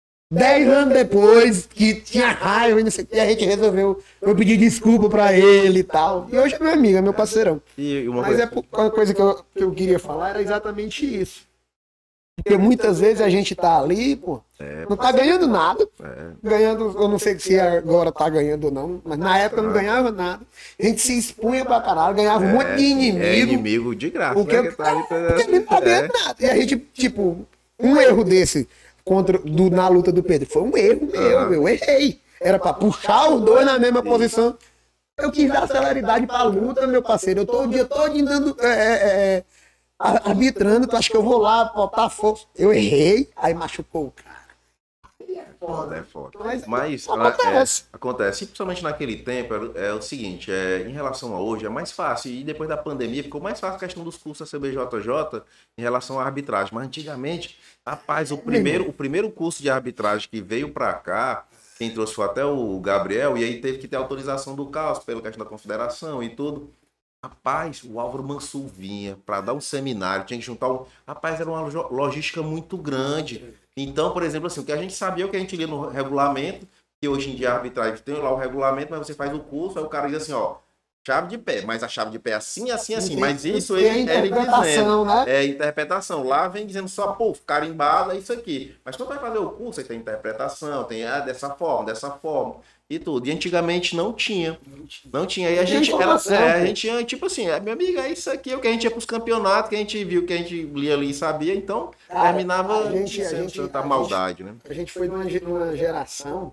A: Dez anos depois, que tinha raiva e não sei o que, a gente resolveu. Eu pedi desculpa pra ele e tal. E hoje é meu amigo, é meu parceirão.
B: E uma
A: Mas
B: coisa...
A: é por- uma coisa que eu, que eu queria falar era exatamente isso. Porque muitas vezes a gente tá ali, pô,
B: É,
A: não tá ganhando nada.
B: é,
A: Ganhando, eu não sei se agora tá ganhando ou não, mas na época não ganhava nada. A gente se expunha pra caralho, ganhava um monte de inimigo.
B: é inimigo de graça,
A: O que
B: né?
A: eu,
B: Que tá ali pra-
A: porque não tá ganhando
B: é.
A: nada. E a gente, tipo, um erro desse contra, do, na luta do Pedro foi um erro meu,
B: Aham.
A: eu errei. Era pra puxar os dois na mesma posição. Eu quis dar celeridade pra luta, meu parceiro. Eu tô o dia todo dando, é, é, é, arbitrando, tu acha que eu vou lá botar força? Eu errei, aí machucou o cara. Aí é foda.
B: É foda.
A: Mas
B: Mas
A: acontece.
B: é, acontece. E principalmente naquele tempo, é, é o seguinte, é, em relação a hoje, é mais fácil. E depois da pandemia, ficou mais fácil a questão dos cursos da C B J J em relação à arbitragem. Mas antigamente, rapaz, o primeiro, o primeiro curso de arbitragem que veio pra cá, quem trouxe foi até o Gabriel, e aí teve que ter autorização do C A U S, pela questão da confederação e tudo. Rapaz, o Álvaro Mansur vinha para dar um seminário, tinha que juntar um... Rapaz, era uma lojo- logística muito grande. Então, por exemplo, assim, o que a gente sabia, o que a gente lia no regulamento, que hoje em dia a arbitragem tem lá o regulamento, mas você faz o curso, aí o cara diz assim, ó, chave de pé, mas a chave de pé é assim, assim, assim.
A: Tem-
B: Mas isso
A: tem a
B: ele, ele
A: interpretação,
B: dizendo,
A: né?
B: é interpretação. Lá vem dizendo só, pô, carimbado, é isso aqui. Mas quando vai fazer o curso, aí tem interpretação, tem ah, dessa forma, dessa forma. E tudo. E antigamente não tinha. Não tinha. E a gente era.
A: informação,
B: É, a
A: pô.
B: gente tinha, tipo assim, é, meu amigo, é isso aqui, é o que a gente ia pros campeonatos, que a gente viu, que a gente lia ali e sabia, então
A: Cara,
B: terminava
A: a gente- a
B: sem
A: gente-
B: tanta
A: a
B: maldade, né?
A: A gente foi de uma, ge- uma geração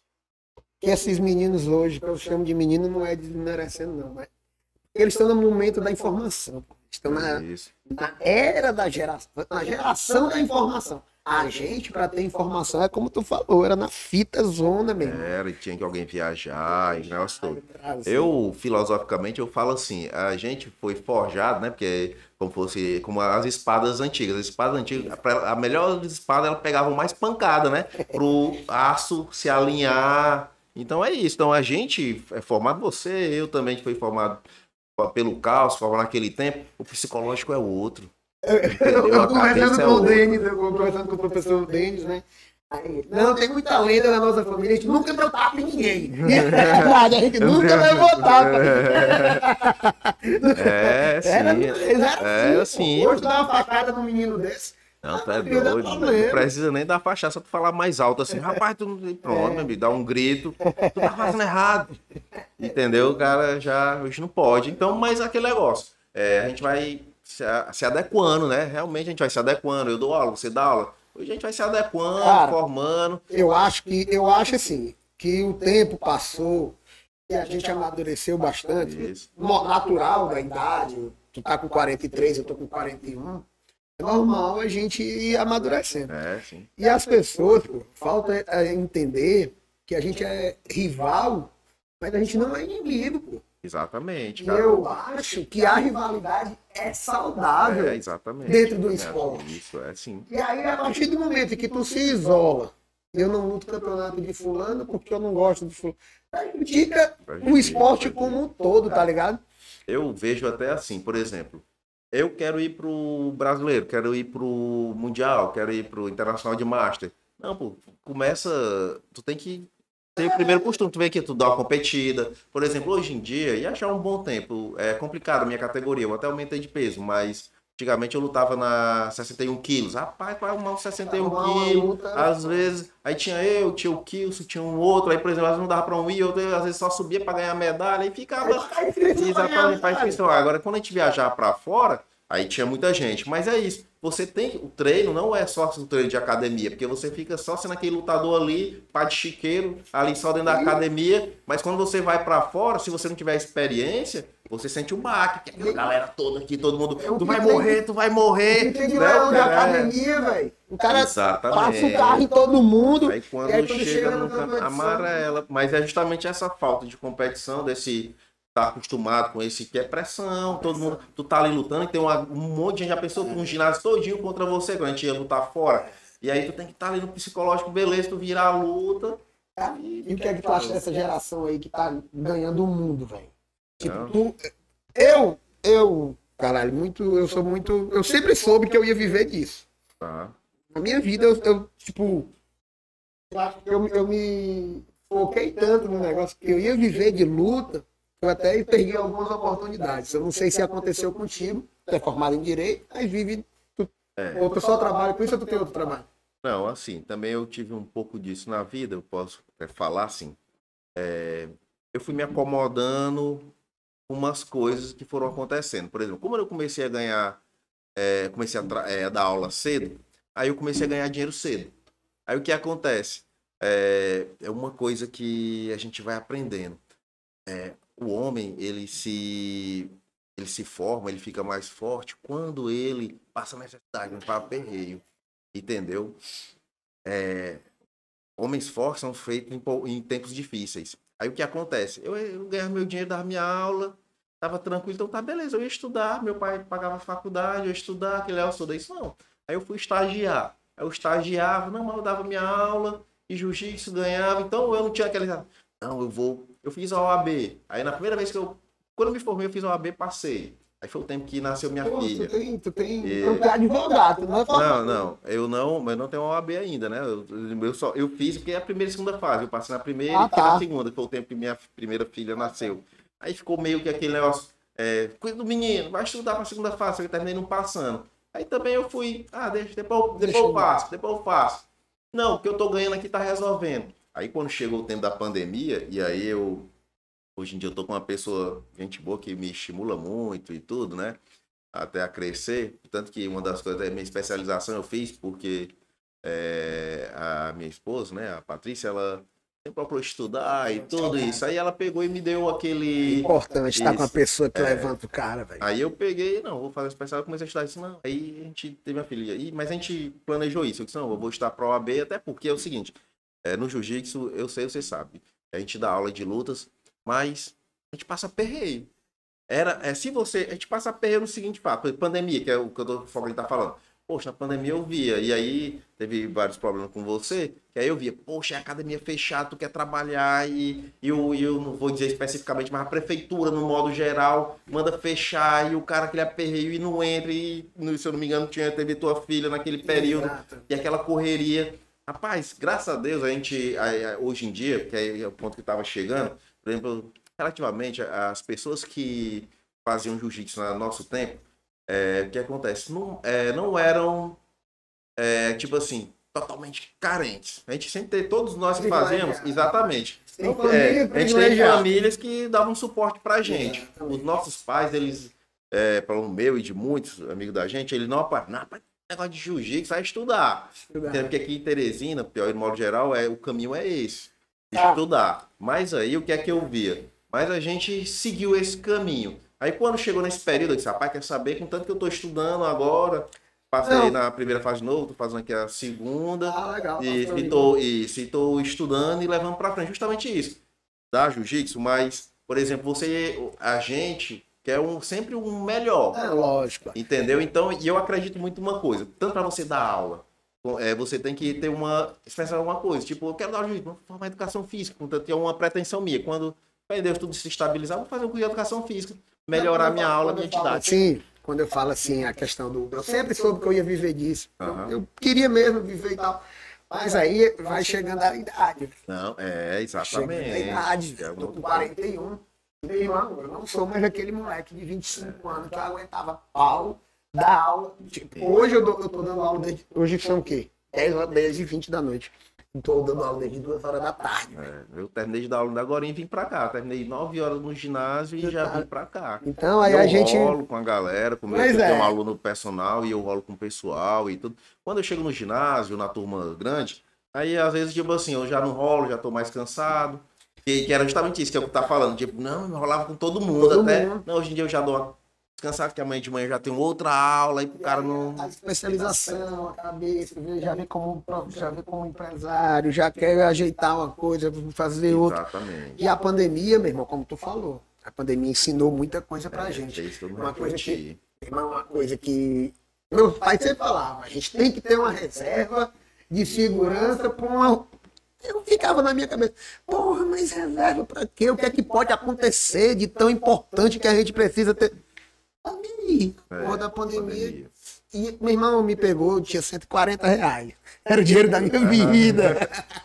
A: que esses meninos hoje, que eu chamo de menino, não é desmerecendo, não. Mas eles estão no momento da informação. Estão na,
B: Isso.
A: na era da geração, na geração da informação. A gente, para ter informação, é como tu falou, era na fita zona mesmo.
B: Era, e tinha que alguém viajar, e o negócio todo.
A: Brasil.
B: Eu, filosoficamente, eu falo assim, a gente foi forjado, né? Porque como fosse como as espadas antigas. As espadas antigas, pra- a melhor espada, ela pegava mais pancada, né? Pro aço se alinhar. Então é isso. Então a gente é formado, você, eu também foi formado pelo caos, formado naquele tempo. O psicológico é outro.
A: Eu,
B: A
A: eu conversando
B: cabeça é
A: com o
B: outra.
A: Denis, eu conversando com o professor Denis, né? Aí, não, tem muita lenda na nossa família, a gente nunca deu tapa em ninguém. E é verdade, a gente nunca levou tapa.
B: É, sim.
A: Era, eles eram
B: É,
A: assim,
B: sim.
A: pô. Hoje dá uma facada no menino desse.
B: Não, tu é
A: Não dá
B: doido.
A: problema.
B: Não precisa nem dar fachada, só tu falar mais alto assim. Rapaz, tu não. Pronto, meu amigo, dá um grito. Tu tá fazendo errado. Entendeu? O cara já hoje não pode. Então, mas aquele negócio. É, a gente vai se, a- se adequando, né? Realmente a gente vai se adequando. Eu dou aula, você dá aula. Hoje a gente vai se adequando,
A: Cara,
B: formando.
A: Eu acho que, eu acho assim, que o tempo passou e a gente amadureceu bastante.
B: Isso.
A: No- Natural da idade. Tu tá com quarenta e três, eu tô com quarenta e um. É normal a gente ir amadurecendo.
B: É, sim.
A: E as pessoas, pô, falta é entender que a gente é rival, mas a gente não é inimigo, pô.
B: Exatamente,
A: E
B: cara.
A: eu acho que a rivalidade é saudável
B: É, exatamente.
A: dentro do
B: É,
A: esporte.
B: isso, é assim.
A: E aí, a partir do momento que tu se isola, eu não luto campeonato de fulano porque eu não gosto de fulano, prejudica o esporte como um todo, tá ligado?
B: Eu vejo até assim, por exemplo, eu quero ir pro brasileiro, quero ir pro mundial, quero ir pro internacional de master. Não, pô, começa, tu tem que ter o primeiro costume, tu vem aqui, tu dá uma competida. Por exemplo, hoje em dia, e achar um bom tempo, é complicado a minha categoria, eu até aumentei de peso, mas antigamente eu lutava na sessenta e um quilos. Rapaz, vai arrumar uns sessenta e um quilos, às vezes, aí tinha eu, tinha o Kilson, tinha um outro, aí, por exemplo, às vezes não dava pra um ir, eu às vezes só subia pra ganhar medalha, e ficava exatamente pra inscrição. Agora, quando a gente viajar pra fora, aí tinha muita gente, mas é isso. Você tem o treino não é só o treino de academia, porque você fica só sendo aquele lutador ali, pá de chiqueiro, ali só dentro da academia, mas quando você vai pra fora, se você não tiver experiência, você sente um baque, que aquela galera toda aqui, todo mundo, tu vai morrer, tu vai morrer.
A: Tem de
B: né?
A: leão de
B: É.
A: academia, velho. O cara
B: Exatamente.
A: passa o carro em todo mundo.
B: Aí quando,
A: e aí, quando
B: chega,
A: chega
B: no
A: no
B: campo
A: campo
B: amarela, mas é justamente essa falta de competição, desse tá acostumado com esse que é pressão, todo mundo, tu tá ali lutando e tem uma, um monte de gente, já pensou com um ginásio todinho contra você, quando a gente ia lutar fora, e aí tu tem que estar tá ali no psicológico, beleza, tu virar a luta.
A: E, e o que é que tu acha dessa geração aí que tá ganhando o mundo, velho? Tipo,
B: Não.
A: tu, eu, eu, caralho, muito, eu sou muito, eu sempre soube que eu ia viver disso.
B: Tá.
A: Na minha vida, eu, eu tipo, eu, acho que eu, eu me foquei tanto no negócio que eu ia viver de luta, eu até perdi algumas oportunidades. Eu não sei se aconteceu contigo, tu é formado em Direito, mas vive, tu,
B: É.
A: ou tu só trabalha com isso ou tu tem outro trabalho?
B: Não, assim, também eu tive um pouco disso na vida, eu posso é, falar assim, é, eu fui me acomodando com umas coisas que foram acontecendo. Por exemplo, como eu comecei a ganhar, é, comecei a, tra- é, a dar aula cedo, aí eu comecei a ganhar dinheiro cedo. Aí o que acontece? É, é uma coisa que a gente vai aprendendo. É, o homem, ele se, ele se forma, ele fica mais forte quando ele passa necessidade, não faz perreio. Entendeu? É, homens fortes são feitos em, po- em tempos difíceis. Aí o que acontece? Eu, eu ganhava meu dinheiro, dava minha aula, tava tranquilo, então tá, beleza, eu ia estudar, meu pai pagava a faculdade, eu ia estudar, aquele eu estudei isso, não. Aí eu fui estagiar. Aí eu estagiava, não, mas eu dava minha aula, e jiu-jitsu ganhava, então eu não tinha aquele. Não, eu vou. Eu fiz a O A B. Aí na primeira vez que eu. Quando eu me formei, eu fiz a O A B, passei. Aí foi o tempo que nasceu minha
A: Pô,
B: filha.
A: tu tem, tu tem,
B: E-
A: tu é advogado, não é
B: Não, não, eu não, mas não tenho uma O A B ainda, né? Eu, eu, só, eu fiz porque é a primeira e segunda fase. Eu passei na primeira
A: Ah,
B: e fiquei
A: tá.
B: na segunda, que foi o tempo que minha primeira filha nasceu. Aí ficou meio que aquele negócio, é, cuida do menino, vai estudar pra segunda fase, só que eu terminei não passando. Aí também eu fui, ah, deixa, depois,
A: Deixa
B: depois eu
A: eu-
B: faço, depois eu faço. Não, o que eu tô ganhando aqui tá resolvendo. Aí quando chegou o tempo da pandemia, e aí eu, hoje em dia eu tô com uma pessoa, gente boa, que me estimula muito e tudo, né? Até a crescer. Tanto que uma das coisas da minha especialização eu fiz porque é, a minha esposa, né, a Patrícia, ela sempre procurou estudar e tudo isso. Aí ela pegou e me deu aquele.
A: Importante estar com uma
B: Isso.
A: pessoa que levanta o cara, velho.
B: Aí eu peguei, não, vou fazer especial, comecei a estudar isso, não. Aí a gente teve minha filha. E, mas a gente planejou isso. Eu disse, não, eu vou estudar para o O A B, até porque é o seguinte: é, no jiu-jitsu, eu sei, você sabe. A gente dá aula de lutas, mas a gente passa perreio. Era, é, se você. A gente passa perreio no seguinte fato, por exemplo, pandemia, que é o que eu tô, o Fogli tá falando. Poxa, na pandemia eu via, e aí teve vários problemas com você, que aí eu via, poxa, é academia fechada, tu quer trabalhar, e, e eu, e eu não vou dizer especificamente, mas a prefeitura, no modo geral, manda fechar, e o cara aquele aperreio e não entra, e se eu não me engano, tinha, teve tua filha naquele período,
A: Exato.
B: e aquela correria. Rapaz, graças a Deus, a gente, a- a- hoje em dia, que é o ponto que estava chegando, por exemplo, relativamente as pessoas que faziam jiu-jitsu no nosso tempo, é, o que acontece? Não, é, não eram, é, tipo assim, totalmente carentes. A gente sempre teve, todos nós que fazíamos, exatamente.
A: Tem
B: É,
A: família
B: a gente tem
A: privilegiada.
B: famílias que davam suporte pra gente.
A: Exatamente.
B: Os nossos pais, eles, é, para o meu e de muitos amigos da gente, eles não apoiam. Não, pai, negócio de jiu-jitsu, vai estudar.
A: Estudar.
B: Porque aqui em Teresina, pior, no modo geral, é, o caminho é esse.
A: Tá.
B: Estudar. Mas aí, o que é que eu via? Mas a gente seguiu esse caminho. Aí quando chegou nesse período, eu disse, rapaz, quer saber, com tanto que eu tô estudando agora, passei
A: Não.
B: na primeira fase de novo, tô fazendo aqui a segunda,
A: Ah, legal.
B: e,
A: Passou
B: e, tô, e se tô estudando e levando pra frente justamente isso. Da jiu-jitsu, mas por exemplo, você, a gente quer um, sempre um melhor.
A: É lógico.
B: Entendeu? Então, e eu acredito muito numa coisa, tanto para você dar aula, é, você tem que ter uma, expressar uma coisa, tipo, eu quero dar aula, vou formar educação física, portanto, é uma pretensão minha. Quando, para Deus, tudo se estabilizar, vou fazer um curso de educação física, melhorar minha aula, minha entidade.
A: Sim, quando eu falo assim, a questão do... Eu sempre soube que eu ia viver disso. Uhum. Eu, eu queria mesmo viver e tal. Mas aí vai chegando a idade.
B: Não, é, exatamente.
A: Chegando a idade, eu tô com quarenta e um. Meu irmão, eu não sou mais aquele moleque de vinte e cinco anos que aguentava pau da aula. Tipo, hoje eu, dou, eu tô dando aula desde... Hoje são o quê? dez e vinte da noite. Estou dando aula desde duas horas da tarde.
B: É, eu terminei de dar aula agora e vim pra cá. Terminei nove horas no ginásio e já vim pra cá.
A: Então aí
B: eu
A: a gente...
B: Eu rolo com a galera, com meu,
A: é.
B: eu tenho um aluno personal e eu rolo com o pessoal e tudo. Quando eu chego no ginásio, na turma grande, aí às vezes, tipo assim, eu já não rolo, já tô mais cansado. Que, que era justamente isso que eu tá falando. Tipo, não, eu rolava com todo mundo todo até. Mundo. Não, hoje em dia eu já dou uma descansada, que amanhã de manhã já tem outra aula, aí pro cara não...
A: A especialização, a cabeça, já vê como, já vê como empresário, já quer ajeitar uma coisa, fazer outra.
B: Exatamente.
A: E a pandemia, meu irmão, como tu falou, a pandemia ensinou muita coisa pra
B: é,
A: gente.
B: Isso
A: uma coisa que, uma coisa que meu pai sempre falava, a gente tem que ter uma reserva de segurança para uma... Eu ficava na minha cabeça, porra, mas reserva pra quê? O que é que pode acontecer de tão importante que a gente precisa ter? Pandemia, é, porra da pandemia. pandemia. E meu irmão me pegou, eu tinha cento e quarenta reais. Era o dinheiro da minha vida.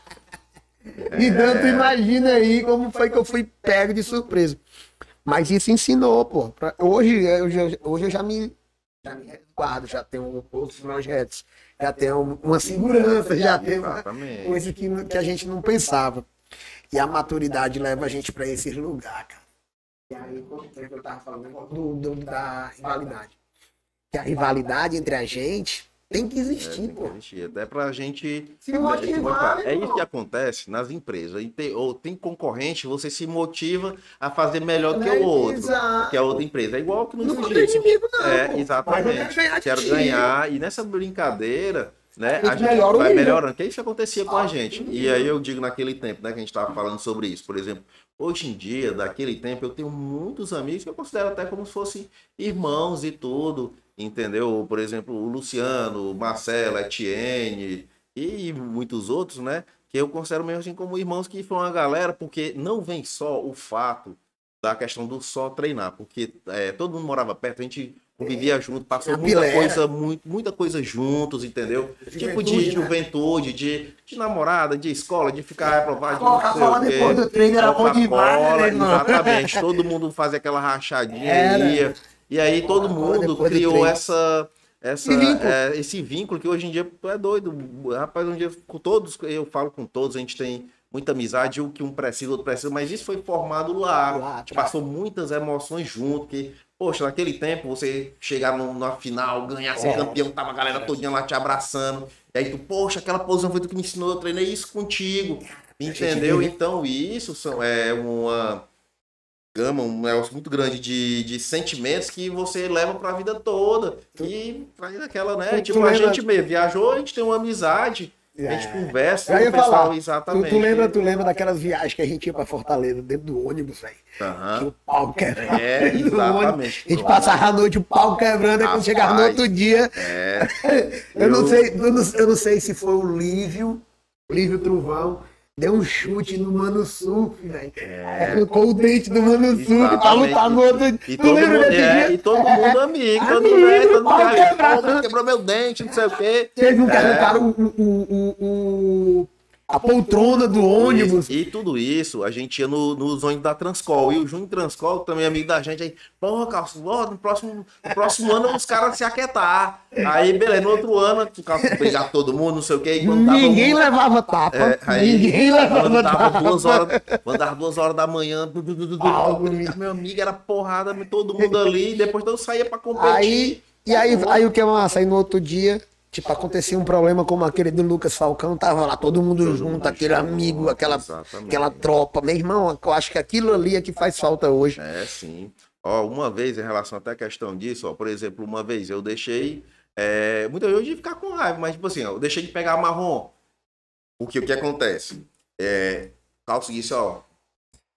A: É. Então tu imagina aí como foi que eu fui pego de surpresa. Mas isso ensinou, pô. Pra... Hoje, eu já, hoje eu já me, já me resguardo, já tenho outros projetos, já tenho uma segurança, já tenho uma coisa que, que a gente não pensava. E a maturidade leva a gente para esse lugar, cara. E aí, como eu tava falando do, do, da rivalidade. Que a rivalidade entre a gente tem que existir, é, tem pô. Que existir.
B: Até pra gente
A: se motivar.
B: É isso que acontece nas empresas. E tem, ou tem concorrente, você se motiva a fazer melhor que o outro. Exato. Que a outra empresa. É igual que no
A: Não tem inimigo, não.
B: É, exatamente. Mas eu quero ganhar. Quero ganhar. E nessa brincadeira, né, a, a gente
A: melhora
B: vai melhorando. Que é isso que acontecia com a gente. E aí eu digo naquele tempo, né, que a gente estava falando sobre isso. Por exemplo, hoje em dia, daquele tempo, eu tenho muitos amigos que eu considero até como se fossem irmãos e tudo. Entendeu? Por exemplo, o Luciano, o Marcelo, a Etienne e muitos outros, né? Que eu considero mesmo assim como irmãos que foram uma galera, porque não vem só o fato da questão do só treinar, porque é, todo mundo morava perto, a gente convivia junto, passou muita coisa, muito, muita coisa juntos, entendeu? Tipo de juventude, de, de namorada, de escola, de ficar reprovado, de
A: não sei depois do treino era bom demais, né,
B: exatamente, todo mundo fazia aquela rachadinha, ia, e aí todo mundo criou essa, essa, vínculo. É, esse vínculo que hoje em dia tu é doido. Rapaz, um dia com todos, eu falo com todos, a gente tem muita amizade, o que um precisa, outro precisa, mas isso foi formado lá. lá a gente passou muitas emoções junto, que, poxa, naquele tempo você chegar no, na final, ganhar, ser é. campeão, tava a galera todinha lá te abraçando, e aí tu, poxa, aquela posição foi tu que me ensinou, eu treinei isso contigo, entendeu? Então isso são, é uma... gama, um negócio muito grande de, de sentimentos que você leva pra vida toda. E faz aquela, né? Tu, tipo, tu a lembra... gente mesmo viajou, a gente tem uma amizade, é. a gente conversa,
A: com o pessoal, falar,
B: exatamente.
A: Tu, tu, lembra, tu lembra daquelas viagens que a gente ia pra Fortaleza, dentro do ônibus, velho?
B: Uhum.
A: Que o pau quebrando.
B: É, exatamente.
A: A gente passava a noite, o pau quebrando, aí quando chegava no outro dia.
B: É.
A: eu, eu... Não sei, eu, não, eu não sei se foi o Lívio, Lívio Truvão. Deu um chute no Mano Surf, velho. É. Colocou o dente do Mano Surf pra lutar no outro dia.
B: E, todo mundo, é, e todo mundo amigo. Todo mundo, é, todo mundo quebrou meu dente, não sei o quê.
A: Teve um cara, é. cara o, o, o, o, a poltrona do ônibus.
B: E, e tudo isso, a gente ia no, nos ônibus da Transcol. E o Júnior Transcol, também amigo da gente, aí, porra, Carlos, no próximo, no próximo ano os caras se aquietar. Aí, beleza, no outro ano, o Carlos pegar todo mundo, não sei o quê.
A: Ninguém tava, levava tapa. É, aí, ninguém levava tapa.
B: Duas horas, mandava duas horas da manhã. Du, du, du, du, du, meu amigo, era porrada, todo mundo ali. Depois eu saía pra competir.
A: Aí, e aí, aí o que é massa? Aí no outro dia... Tipo, acontecia um problema como aquele do Lucas Falcão, tava lá todo mundo todo junto, mundo aquele amigo, aquela, aquela tropa. Meu irmão, eu acho que aquilo ali é que faz falta hoje.
B: É, sim. Ó, uma vez, em relação até à questão disso, ó, por exemplo, uma vez eu deixei, é, muitas vezes eu ia ficar com raiva, mas tipo assim, ó, eu deixei de pegar marrom. O que, o que acontece? É, o Carlos disse, ó,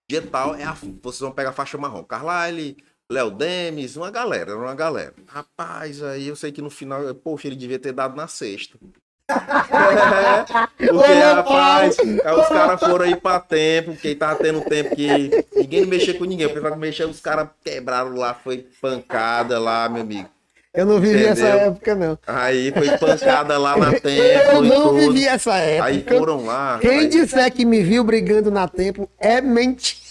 B: dia tal, é a, vocês vão pegar a faixa marrom. Carlyle, Léo Demes, uma galera, uma galera. Rapaz, aí eu sei que no final, poxa, ele devia ter dado na sexta. É, porque, rapaz, aí os caras foram aí pra tempo, porque tava tendo tempo que ninguém mexia com ninguém. O pessoal que mexia, os caras quebraram lá, foi pancada lá, meu amigo.
A: Eu não vivi
B: Entendeu?
A: essa época, não.
B: Aí foi pancada lá na tempo.
A: Eu
B: e
A: não
B: tudo.
A: vivi essa época.
B: Aí foram lá.
A: Quem
B: aí,
A: disser que me viu brigando na tempo é mentira.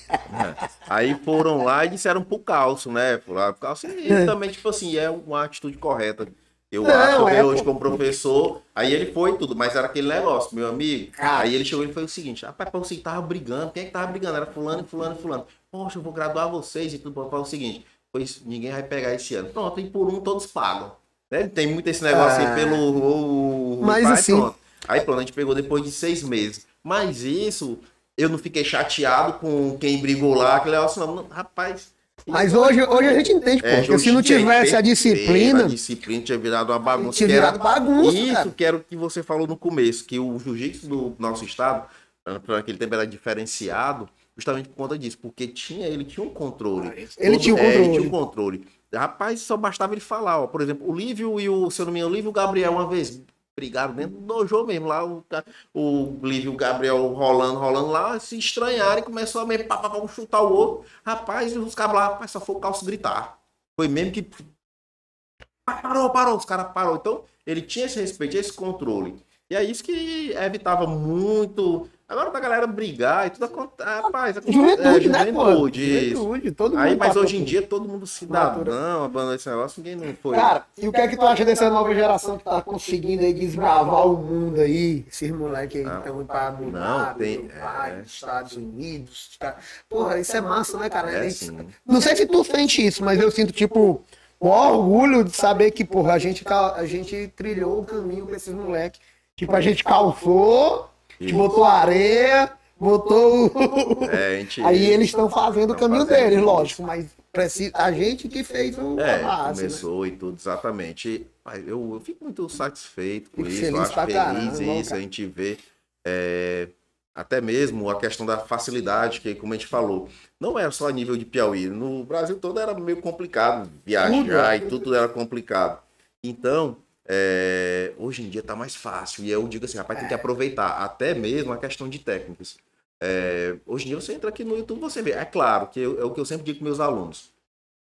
B: aí foram lá e disseram pro Calço, né? Pro Calço, e também, tipo assim, é uma atitude correta. Eu
A: Não,
B: acho que
A: é,
B: hoje
A: pô.
B: como professor, aí ele foi tudo, mas era aquele negócio, meu amigo.
A: Cara.
B: Aí ele chegou e foi o seguinte: rapaz, pra você que tava brigando, quem é que tava brigando? Era fulano, fulano, fulano. Poxa, eu vou graduar vocês e tudo. Para o seguinte: pois ninguém vai pegar esse ano. Pronto, e por um todos pagam. Né? Tem muito esse negócio
A: Ah.
B: aí pelo. O, o,
A: Mas
B: pai,
A: assim-
B: pronto. Aí pronto, a gente pegou depois de seis meses. Mas isso, eu não fiquei chateado com quem brigou lá, aquele negócio, não. Não, rapaz.
A: Mas hoje, hoje a gente entende, pô.
B: É,
A: Porque se não
B: hoje em dia,
A: tivesse a
B: perfeito,
A: disciplina,
B: a disciplina tinha virado uma bagunça.
A: tinha
B: que era-
A: virado bagunça,
B: Isso
A: cara.
B: que era o que você falou no começo, que o jiu-jitsu do nosso estado, para aquele tempo era diferenciado, justamente por conta disso, porque tinha, ele tinha um controle.
A: Ele tinha um
B: é, ele
A: controle.
B: tinha um controle. Rapaz, só bastava ele falar, ó. Por exemplo, o Lívio e o, se eu não me engano, o Lívio e o Gabriel uma vez brigaram dentro do dojo mesmo, lá o, ca- o Lívio e o Gabriel rolando, rolando lá, se estranharam e começou a meio pá, pá, pá, um chutar o outro. Rapaz, e os caras lá, rapaz, só foi o Calço gritar. Foi mesmo que parou, parou, os caras parou. Então, ele tinha esse respeito, esse controle. E é isso que evitava muito. Agora da galera brigar e tudo acontece. Rapaz,
A: Juventude,
B: é,
A: né, pô?
B: juventude, isso.
A: Juventude, todo mundo
B: Aí, mas
A: passou
B: hoje em
A: por-
B: dia todo mundo cidadão, abandonou esse negócio, ninguém não foi.
A: Cara, e o que é que tu acha dessa nova geração que tá conseguindo aí desbravar o mundo aí? Esses moleques aí
B: Não.
A: estão para
B: Não,
A: Dubai,
B: tem-
A: Dubai,
B: é.
A: Estados Unidos. Tá? Porra, isso é massa, né, cara?
B: É,
A: Isso-
B: sim.
A: Não sei se tu sente isso, mas eu sinto, tipo, o orgulho de saber que, porra, a gente, tá- a gente trilhou o caminho com esses moleques. Tipo, a gente calçou, a gente
B: Isso.
A: botou areia, botou. o-
B: É, a gente-
A: Aí eles estão fazendo o
B: Tão
A: caminho
B: fazendo
A: deles,
B: isso.
A: lógico, mas precisa, a gente que fez o
B: É,
A: a base, né?
B: começou e tudo, exatamente. Pai, Eu, eu fico muito satisfeito com
A: Fico
B: isso,
A: feliz
B: eu acho
A: pra
B: feliz
A: caramba,
B: isso,
A: cara.
B: a gente vê é, até mesmo a questão da facilidade, que como a gente falou, não era só a nível de Piauí, no Brasil todo era meio complicado viajar
A: Tudo, é.
B: e tudo era complicado. Então, é, hoje em dia tá mais fácil, e eu digo assim, rapaz, tem que aproveitar, até mesmo a questão de técnicas. É, hoje em dia você entra aqui no YouTube, você vê, é claro, que eu- é o que eu sempre digo com meus alunos.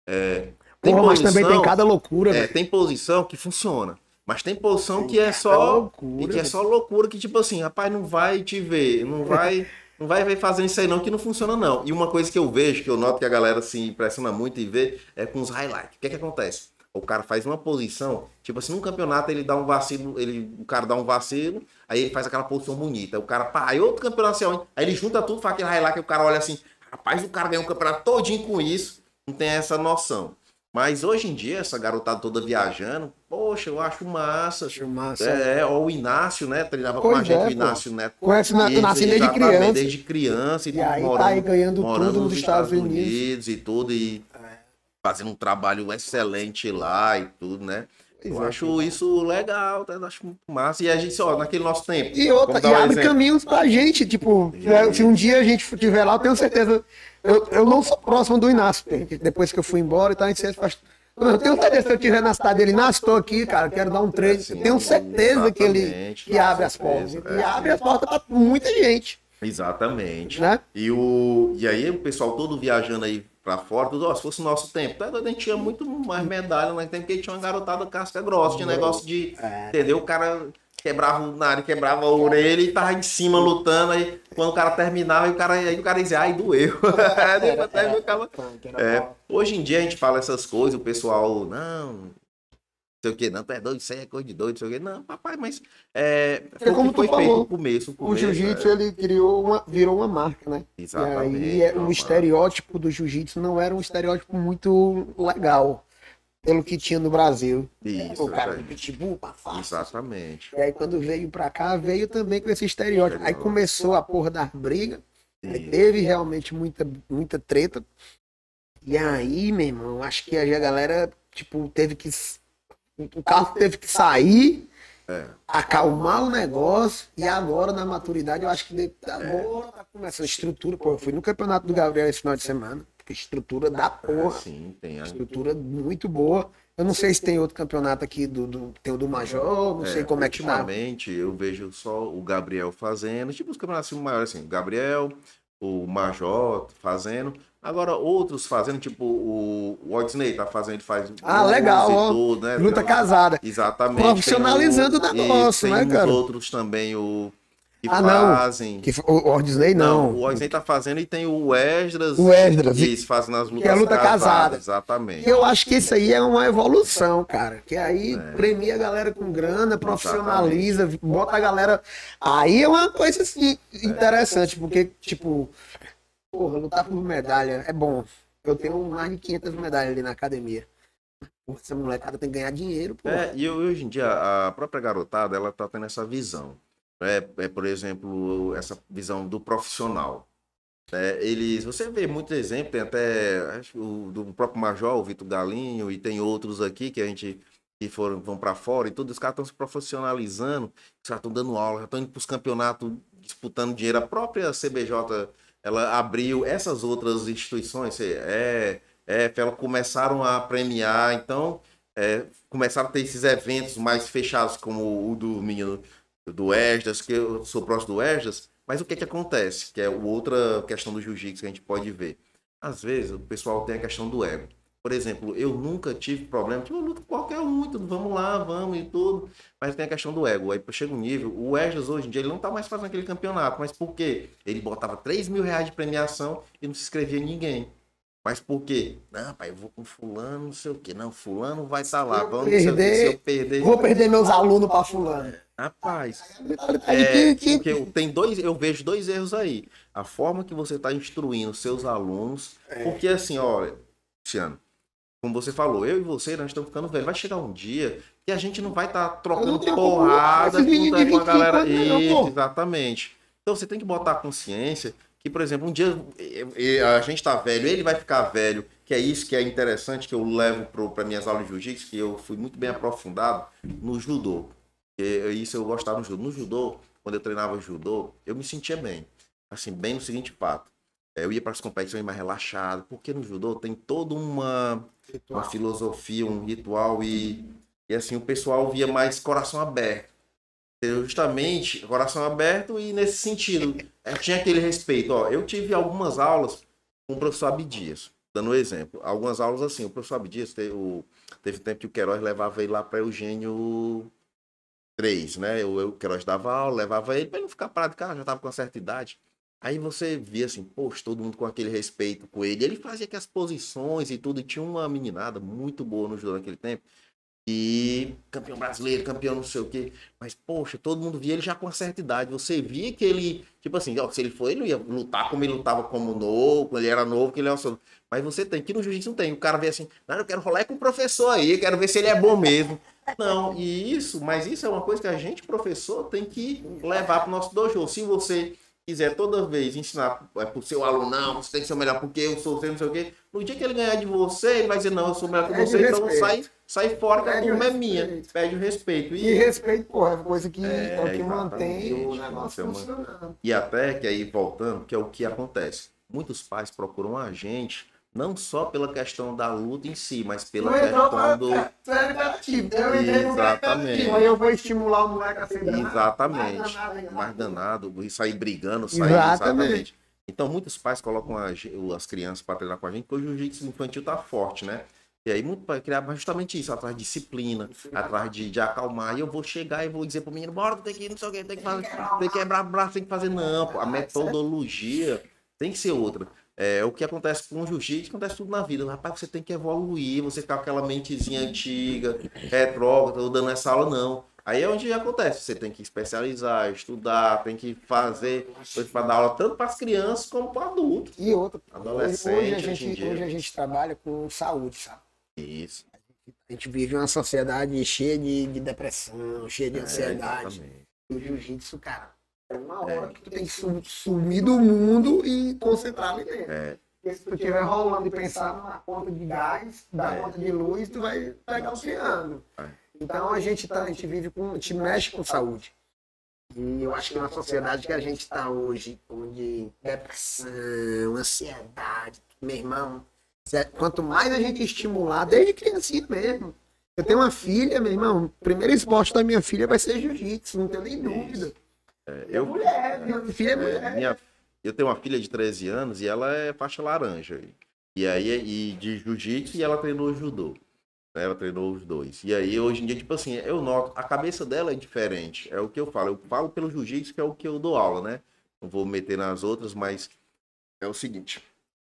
B: É, tem
A: Porra, mas também tem
B: posição-
A: cada loucura,
B: é,
A: velho.
B: tem posição que funciona. Mas tem posição
A: Tem
B: que é
A: cada
B: só.
A: loucura,
B: e que é
A: velho.
B: só loucura, que tipo assim, rapaz, não vai te ver, não vai. Não vai ver fazendo isso aí não, que não funciona não. E uma coisa que eu vejo, que eu noto que a galera se impressiona muito e vê, é com os highlights. O que é que acontece? O cara faz uma posição, tipo assim, num campeonato ele dá um vacilo, ele, o cara dá um vacilo, aí ele faz aquela posição bonita. O cara, pá, aí outro campeonato assim, ó, aí ele junta tudo, faz aquele highlight que o cara olha assim, rapaz, o cara ganhou um campeonato todinho com isso, não tem essa noção. Mas hoje em dia, essa garotada toda viajando, poxa, eu acho massa.
A: Acho massa.
B: É, ó, o Inácio, né? Treinava com
A: Pois
B: a gente,
A: é,
B: o
A: pô.
B: Inácio Neto.
A: Conhece na-
B: Isso,
A: nasci desde
B: exatamente,
A: criança.
B: Desde criança. E,
A: E
B: tudo,
A: aí tá
B: morando,
A: aí ganhando
B: morando
A: tudo nos Estados Unidos.
B: e tudo, e fazendo um trabalho excelente lá e tudo, né? Eu
A: Exato.
B: acho isso legal, tá? Eu acho muito massa. E a gente, ó, naquele nosso tempo.
A: E outra,
B: vamos dar
A: e
B: um
A: abre
B: exemplo.
A: caminhos pra gente, tipo, né, se um dia a gente estiver lá, eu tenho certeza. Eu, eu não sou próximo do Inácio, porque depois que eu fui embora e tal, a gente sempre faz. Eu tenho certeza que se eu estiver na cidade dele, Inácio, estou aqui, cara, quero dar um treino. Eu tenho certeza que ele
B: Exatamente,
A: que abre
B: com
A: as portas.
B: certeza,
A: E
B: é.
A: abre as portas pra muita gente,
B: Exatamente.
A: né?
B: E, o, e aí o pessoal todo viajando aí pra fora, tudo, ó, se fosse o nosso tempo, tá, a gente tinha muito mais medalha naquele tempo, porque tinha uma garotada casca grossa, tinha negócio de,
A: É.
B: entendeu? O cara quebrava o nariz, quebrava a orelha e tava em cima lutando, aí quando o cara terminava, aí o cara, aí o cara dizia, ai, doeu. Aí até ficava- É, hoje em dia a gente fala essas coisas, o pessoal, não, não sei o que, não, tu é doido, isso aí é coisa de doido, não sei o que, não, papai, mas é, foi o
A: como
B: que foi
A: tu
B: feito
A: falou,
B: no começo. no
A: O
B: começo,
A: jiu-jitsu,
B: é.
A: ele criou uma, virou uma marca, né?
B: Exatamente,
A: E aí é-
B: uma
A: o
B: marca.
A: estereótipo do jiu-jitsu não era um estereótipo muito legal, pelo que tinha no Brasil.
B: Isso,
A: O cara
B: é.
A: do pitbull, pra fácil.
B: Exatamente.
A: E aí quando veio pra cá, veio também com esse estereótipo. Aí começou a porra das brigas, aí
B: Isso.
A: teve realmente muita, muita treta. E aí, meu irmão, acho que aí a galera, tipo, teve que... O carro teve que sair
B: É.
A: acalmar o negócio, e agora na maturidade eu acho que de- agora tá começando a estrutura. Pô, eu fui no campeonato do Gabriel esse final de semana, porque estrutura da porra,
B: Sim, tem. A...
A: estrutura muito boa. Eu não sei se tem outro campeonato aqui, do, do, tem o do Major, não sei como é que tá.
B: Ultimamente eu vejo só o Gabriel fazendo, tipo os campeonatos maiores assim, o Gabriel, o Major fazendo, agora outros fazendo, tipo o, o Odisney tá fazendo, ele faz
A: Ah,
B: lutas
A: legal,
B: e
A: ó.
B: tudo, né?
A: Luta
B: Tem-
A: casada.
B: Exatamente.
A: Profissionalizando o
B: tem
A: negócio,
B: e
A: né,
B: tem uns
A: cara?
B: outros também o que
A: Ah, não.
B: fazem.
A: Que, o, o Disney
B: Não,
A: não.
B: o Odisney tá fazendo e tem o Esdras,
A: O Esdras.
B: isso, fazendo as
A: Que é
B: lutas
A: a luta casada.
B: casadas, exatamente.
A: Eu acho que isso aí é uma evolução, cara. Que aí premia a galera com grana, profissionaliza, bota a galera. Aí é uma coisa assim, interessante, porque, tipo, porra, lutar por medalha é bom. Eu tenho mais de quinhentas medalhas ali na academia. Porra, essa molecada tem que ganhar dinheiro, pô.
B: É, e hoje em dia a própria garotada, ela tá tendo essa visão. É, é, por exemplo, essa visão do profissional. É, eles, você vê muitos exemplos, tem até acho, que o do próprio Major, o Vitor Galinho, e tem outros aqui que a gente que foram, vão para fora e tudo, os caras estão se profissionalizando, os caras estão dando aula, já estão indo para os campeonatos disputando dinheiro. A própria C B J, ela abriu essas outras instituições, é, é, elas começaram a premiar, então é, começaram a ter esses eventos mais fechados, como o do menino do Esdras, que eu sou próximo do Esdras. Mas o que que acontece? Que é outra questão do jiu-jitsu que a gente pode ver. Às vezes o pessoal tem a questão do ego. Por exemplo, eu nunca tive problema, tipo, eu luto com qualquer um, tudo, vamos lá, vamos e tudo. Mas tem a questão do ego. Aí chega um nível, o Esdras hoje em dia ele não tá mais fazendo aquele campeonato. Mas por quê? Ele botava três mil reais de premiação e não se inscrevia em ninguém. Mas por quê? Não, pai, eu vou com fulano, não sei o quê. Não, fulano vai estar lá. Vamos, não sei o quê. Se eu perder.
A: Vou perder meus alunos pra fulano.
B: Rapaz,
A: É,
B: é, porque eu, tem dois, eu vejo dois erros aí. A forma que você está instruindo seus alunos, porque assim, olha, Luciano, como você falou, eu e você, nós estamos ficando velhos. Vai chegar um dia que a gente não vai estar tá trocando porrada com, com a galera. Isso, exatamente. Então você tem que botar a consciência que, por exemplo, um dia a gente está velho, ele vai ficar velho, que é isso que é interessante, que eu levo para minhas aulas de jiu-jitsu, que eu fui muito bem aprofundado no judô. Isso eu gostava no judô. No judô, quando eu treinava judô, eu me sentia bem. Assim, bem no seguinte fato. Eu ia para as competições mais relaxado, porque no judô tem toda uma, uma filosofia, um ritual e, e assim, o pessoal via mais coração aberto. Justamente, coração aberto e nesse sentido, tinha aquele respeito. Ó, eu tive algumas aulas com o professor Abdias, dando um exemplo. Algumas aulas assim, o professor Abdias, teve, o, teve tempo que o Queiroz levava ele lá para Eugênio três, né? Eu, eu Queiroz dava aula, levava ele para ele não ficar parado de carro, já estava com uma certa idade. Aí você via assim, poxa, todo mundo com aquele respeito com ele. Ele fazia aquelas posições e tudo, e tinha uma meninada muito boa no judô naquele tempo. E campeão brasileiro, campeão não sei o quê. Mas, poxa, todo mundo via ele já com uma certa idade. Você via que ele, tipo assim, ó, se ele for, ele não ia lutar como ele lutava como novo, quando ele era novo, que ele era só. Mas você tem, que no jiu-jitsu não tem. O cara vê assim, não, eu quero rolar com o professor aí, quero ver se ele é bom mesmo. Não, e isso, mas isso é uma coisa que a gente, professor, tem que levar para o nosso dojo. Se você quiser toda vez ensinar é, para o seu aluno, não, você tem que ser o melhor porque eu sou você, não sei o quê. No dia que ele ganhar de você, ele vai dizer, não, eu sou melhor que você, então sai, sai fora que a turma é minha. Pede o respeito.
A: E, e respeito, porra, é coisa que, é, é o que mantém o
B: negócio
A: negócio funcionando.
B: E até que aí, voltando, que é o que acontece. Muitos pais procuram a gente não só pela questão da luta em si, mas pela
A: eu
B: questão
A: pra,
B: do...
A: Eu entrei no
B: Exatamente.
A: Aí eu vou estimular o moleque a ser
B: danado. Exatamente. Mais danado, mais danado e sair brigando, sair...
A: Exatamente.
B: Exatamente. Então, muitos pais colocam as, as crianças para treinar com a gente, porque o jiu-jitsu infantil tá forte, né? E aí, muito para criar justamente isso, atrás de disciplina, atrás de, de acalmar. E eu vou chegar e vou dizer pro menino, bora, tem que ir, não sei o que, tem que fazer, tem que quebrar o braço, tem que fazer. Não, pô, a metodologia tem que ser outra. É, o que acontece com o jiu-jitsu, acontece tudo na vida. Rapaz, você tem que evoluir, você ficar com aquela mentezinha antiga, retrógrada, ou dando essa aula, não. Aí é onde acontece, você tem que especializar, estudar, tem que fazer para dar aula tanto para as crianças como para adultos.
A: E outra,
B: adolescente,
A: hoje, a gente, hoje, hoje a gente trabalha com saúde, sabe?
B: Isso.
A: A gente vive uma sociedade cheia de, de depressão, cheia de ansiedade. É, o jiu-jitsu, cara, é uma hora é. que tu tem que sumir do mundo e concentrar ali dentro. É. Porque se tu estiver rolando e pensar numa conta de gás, da é. conta de luz, tu vai pegar o triângulo. É. Então a gente, tá, a gente vive com, a gente mexe com saúde. E eu acho que na sociedade que a gente está hoje, onde depressão, ansiedade, meu irmão, quanto mais a gente estimular, desde criancinha mesmo. Eu tenho uma filha, meu irmão, o primeiro esporte da minha filha vai ser jiu-jitsu, não tenho nem dúvida.
B: É, eu,
A: é mulher, minha filha é mulher.
B: É, minha, eu tenho uma filha de treze anos e ela é faixa laranja. E aí, e de jiu-jitsu, e ela treinou judô. Ela treinou os dois. E aí, hoje em dia, tipo assim, eu noto, a cabeça dela é diferente. É o que eu falo. Eu falo pelo jiu-jitsu, que é o que eu dou aula, né? Não vou meter nas outras, mas é o seguinte.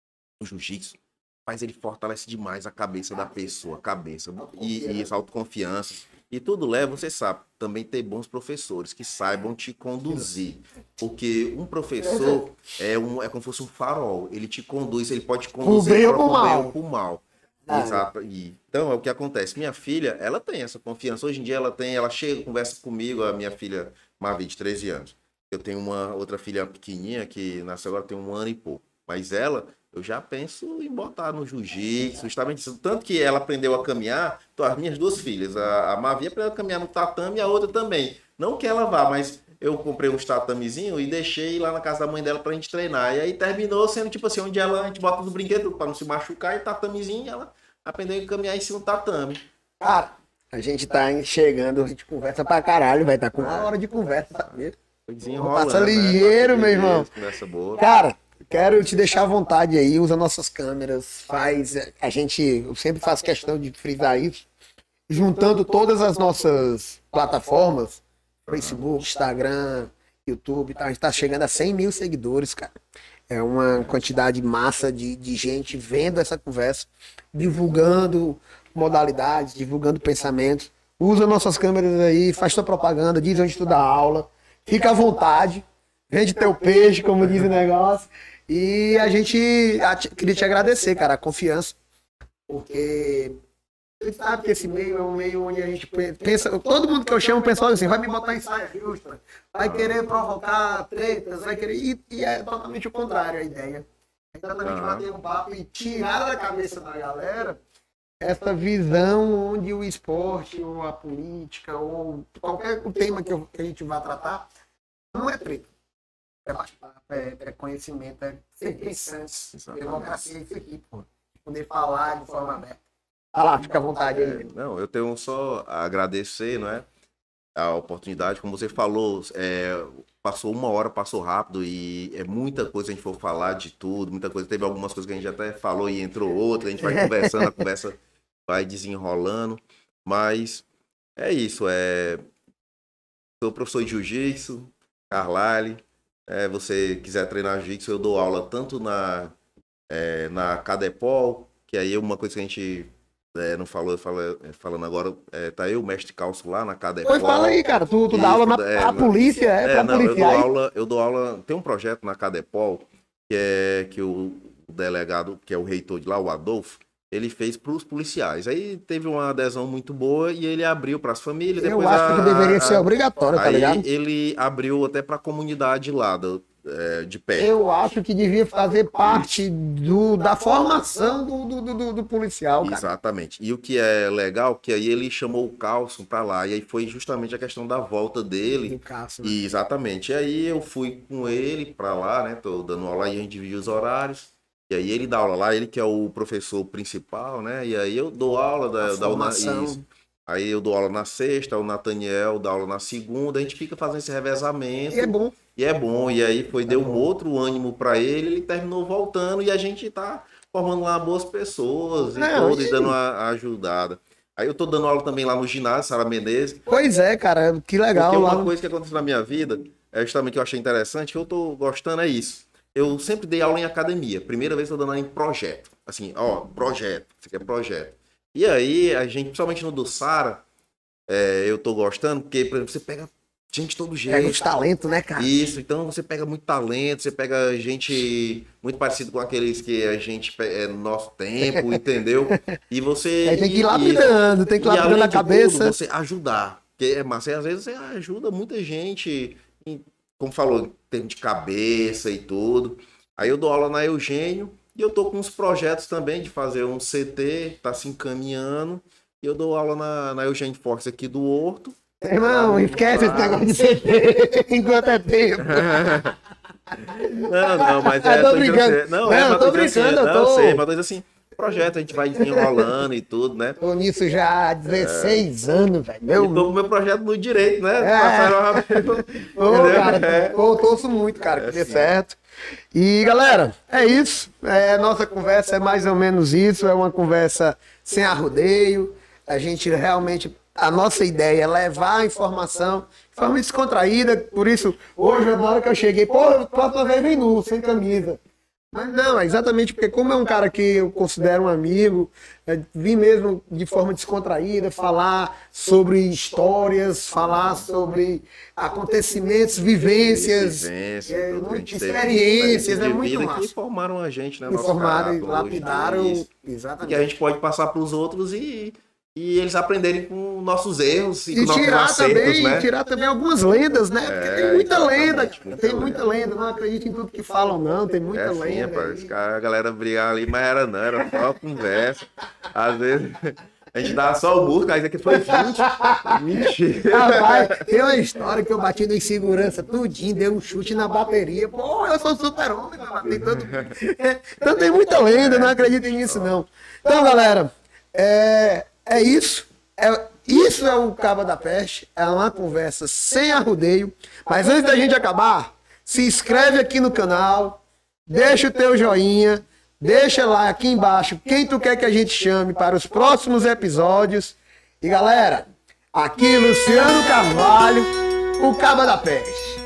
B: O jiu-jitsu faz ele fortalece demais a cabeça da pessoa, a cabeça. E, e essa autoconfiança. E tudo leva, você sabe, também ter bons professores que saibam te conduzir. Porque um professor é, um, é como se fosse um farol. Ele te conduz, ele pode te conduzir para o bem ou para o mal. Exato. E, então é o que acontece. Minha filha, ela tem essa confiança. Hoje em dia ela tem, ela chega, conversa comigo, a minha filha Mavi, de treze anos. Eu tenho uma outra filha pequenininha que nasceu agora, tem um ano e pouco. Mas ela, eu já penso em botar no jiu-jitsu, justamente tanto que ela aprendeu a caminhar. Então, as minhas duas filhas, a, a Mavi aprendeu a caminhar no tatame e a outra também. Não que ela vá, mas eu comprei um tatamezinho e deixei lá na casa da mãe dela pra gente treinar. E aí terminou sendo tipo assim, onde ela, a gente bota os brinquedos pra não se machucar, e tatamezinho, ela aprendeu a caminhar em cima do tatame.
A: Cara, a gente tá chegando, a gente conversa pra caralho, vai estar tá com uma hora de conversa, tá mesmo? Passa ligeiro, né? Meu irmão. Conversa boa. Cara, quero te deixar à vontade aí, usa nossas câmeras, faz, a gente, eu sempre faço questão de frisar isso, juntando todas as nossas plataformas, Facebook, Instagram, YouTube, tá? A gente tá chegando a cem mil seguidores, cara. É uma quantidade massa de, de gente vendo essa conversa, divulgando modalidades, divulgando pensamentos. Usa nossas câmeras aí, faz tua propaganda, diz onde tu dá aula, fica à vontade, vende teu peixe, como diz o negócio. E a gente a, queria te agradecer, cara, a confiança, porque você sabe que esse meio é um meio onde a gente pensa, todo mundo que eu chamo pensa assim, vai me botar em saia justa, vai querer provocar tretas, vai querer, e, e é totalmente o contrário a ideia. É exatamente bater um papo e tirar da cabeça da galera essa visão onde o esporte, ou a política, ou qualquer tema que, eu, que a gente vá tratar, não é treta. É bate-papo, é, é conhecimento, é ser pensante, democracia, isso aqui, pô. Poder falar de forma aberta. Ah lá, fica à vontade aí.
B: É, não, eu tenho só a agradecer, não é? A oportunidade, como você falou, é, passou uma hora, passou rápido e é muita coisa a gente for falar de tudo, muita coisa. Teve algumas coisas que a gente até falou e entrou outra, a gente vai conversando, a conversa vai desenrolando, mas é isso, é... Sou professor de jiu-jitsu, Carlyle, é, você quiser treinar jiu-jitsu, eu dou aula tanto na, é, na Cadepol, que aí é uma coisa que a gente... É, não falou, fala, falando agora, é, tá eu, mestre Calço, lá na Cadepol.
A: Pois fala aí, cara, tu, tu dá aula na é, a polícia, é, é pra
B: não, eu dou aula, eu dou aula, tem um projeto na Cadepol, que é que o, o delegado, que é o reitor de lá, o Adolfo, ele fez para os policiais. Aí teve uma adesão muito boa e ele abriu para as famílias.
A: Eu
B: depois
A: acho
B: a,
A: que deveria
B: a,
A: ser obrigatório, tá
B: aí
A: ligado?
B: Ele abriu até para a comunidade lá, do, é, de pé.
A: Eu acho que devia fazer parte do, da formação do, do, do, do policial, cara.
B: Exatamente. E o que é legal, que aí ele chamou o Carlson para lá. E aí foi justamente a questão da volta dele.
A: Do Carlson, né?
B: E, exatamente. E aí eu fui com ele para lá, né? Tô dando aula e a gente dividiu os horários. E aí ele dá aula lá, ele que é o professor principal, né? E aí eu dou aula da, da
A: formação.
B: Isso. Aí eu dou aula na sexta, o Nathaniel dá aula na segunda, a gente fica fazendo esse revezamento.
A: E é bom.
B: E é bom. E aí foi, deu um outro ânimo para ele, ele terminou voltando e a gente tá formando lá boas pessoas e
A: Não,
B: tudo,
A: e...
B: e dando a, a ajudada. Aí eu tô dando aula também lá no ginásio, Sara Menezes.
A: Pois é, cara, que legal.
B: Porque uma
A: lá...
B: coisa que aconteceu na minha vida, é justamente que eu achei interessante, que eu tô gostando é isso. Eu sempre dei aula em academia. Primeira vez que eu tô dando aula em projeto. Assim, ó, projeto. Isso aqui é projeto. E aí, a gente, principalmente no do Sara, é, eu tô gostando, porque, por exemplo, você pega gente de todo jeito.
A: Pega os talentos, né, cara?
B: Isso, então você pega muito talento, você pega gente muito parecido com aqueles que a gente é no nosso tempo, entendeu? E você...
A: Aí tem que ir
B: e,
A: lapidando, tem que ir lapidando na cabeça.
B: Tudo, você ajudar. Porque é massa, e às vezes você ajuda muita gente... Em, como falou, em termos de cabeça e tudo. Aí eu dou aula na Eugênio e eu tô com uns projetos também de fazer um C T, tá se encaminhando. E eu dou aula na, na Eugênio Fox aqui do Horto.
A: Irmão, esquece esse negócio de C T enquanto é tempo.
B: Não, não, mas é...
A: Eu tô brincando.
B: Assim, não,
A: não,
B: é,
A: eu tô brincando,
B: assim,
A: eu tô...
B: Não, sei, mas tô dizendo assim, projeto, a gente vai desenrolando e tudo, né?
A: Tô nisso já há dezesseis anos, velho.
B: Eu tô com o meu projeto no direito, né?
A: É.
B: Passaram uma...
A: Ô, cara, é. Pô, torço muito, cara, que
B: É,
A: dê
B: sim.
A: certo. E, galera, é isso. É, nossa conversa é mais ou menos isso. É uma conversa sem arrodeio. A gente realmente... A nossa ideia é levar a informação de forma descontraída. Por isso, hoje, na hora que eu cheguei, pô, próxima vez vem nu, sem camisa. Mas não, é exatamente porque como é um cara que eu considero um amigo, é, vim mesmo de forma descontraída falar sobre histórias, falar sobre acontecimentos, vivências,
B: Vivência,
A: é,
B: tudo que a gente teve,
A: experiências, é
B: de
A: muito
B: vida
A: massa.
B: que formaram a gente, né?
A: Me
B: nosso
A: formaram e
B: caráter,
A: lapidaram,
B: isso. Que a
A: exatamente.
B: gente pode passar para os outros e, e eles aprenderem com nossos erros e,
A: E
B: com nossos
A: tirar
B: acertos,
A: também,
B: né?
A: tirar também algumas lendas, né? Porque
B: É,
A: tem muita
B: exatamente,
A: lenda,
B: muita
A: tem
B: lenda.
A: muita lenda, não acredito em tudo que falam não, tem muita
B: É assim,
A: lenda.
B: rapaz,
A: aí.
B: os caras, a galera brigar ali, mas era não, era só conversa. Às vezes a gente dava só o murro, mas aqui foi vinte. Mentira.
A: Rapaz, tem uma história que eu bati no insegurança tudinho, dei um chute na bateria. Pô, eu sou super-homem, vai bater todo mundo. Então tem muita lenda, não acreditem nisso não. Então, galera, é, é isso. É, isso é o Caba da Peste. É uma conversa sem arrodeio. Mas antes da gente acabar, se inscreve aqui no canal, deixa o teu joinha, deixa lá aqui embaixo quem tu quer que a gente chame para os próximos episódios. E galera, aqui Luciano Carvalho, o Caba da Peste.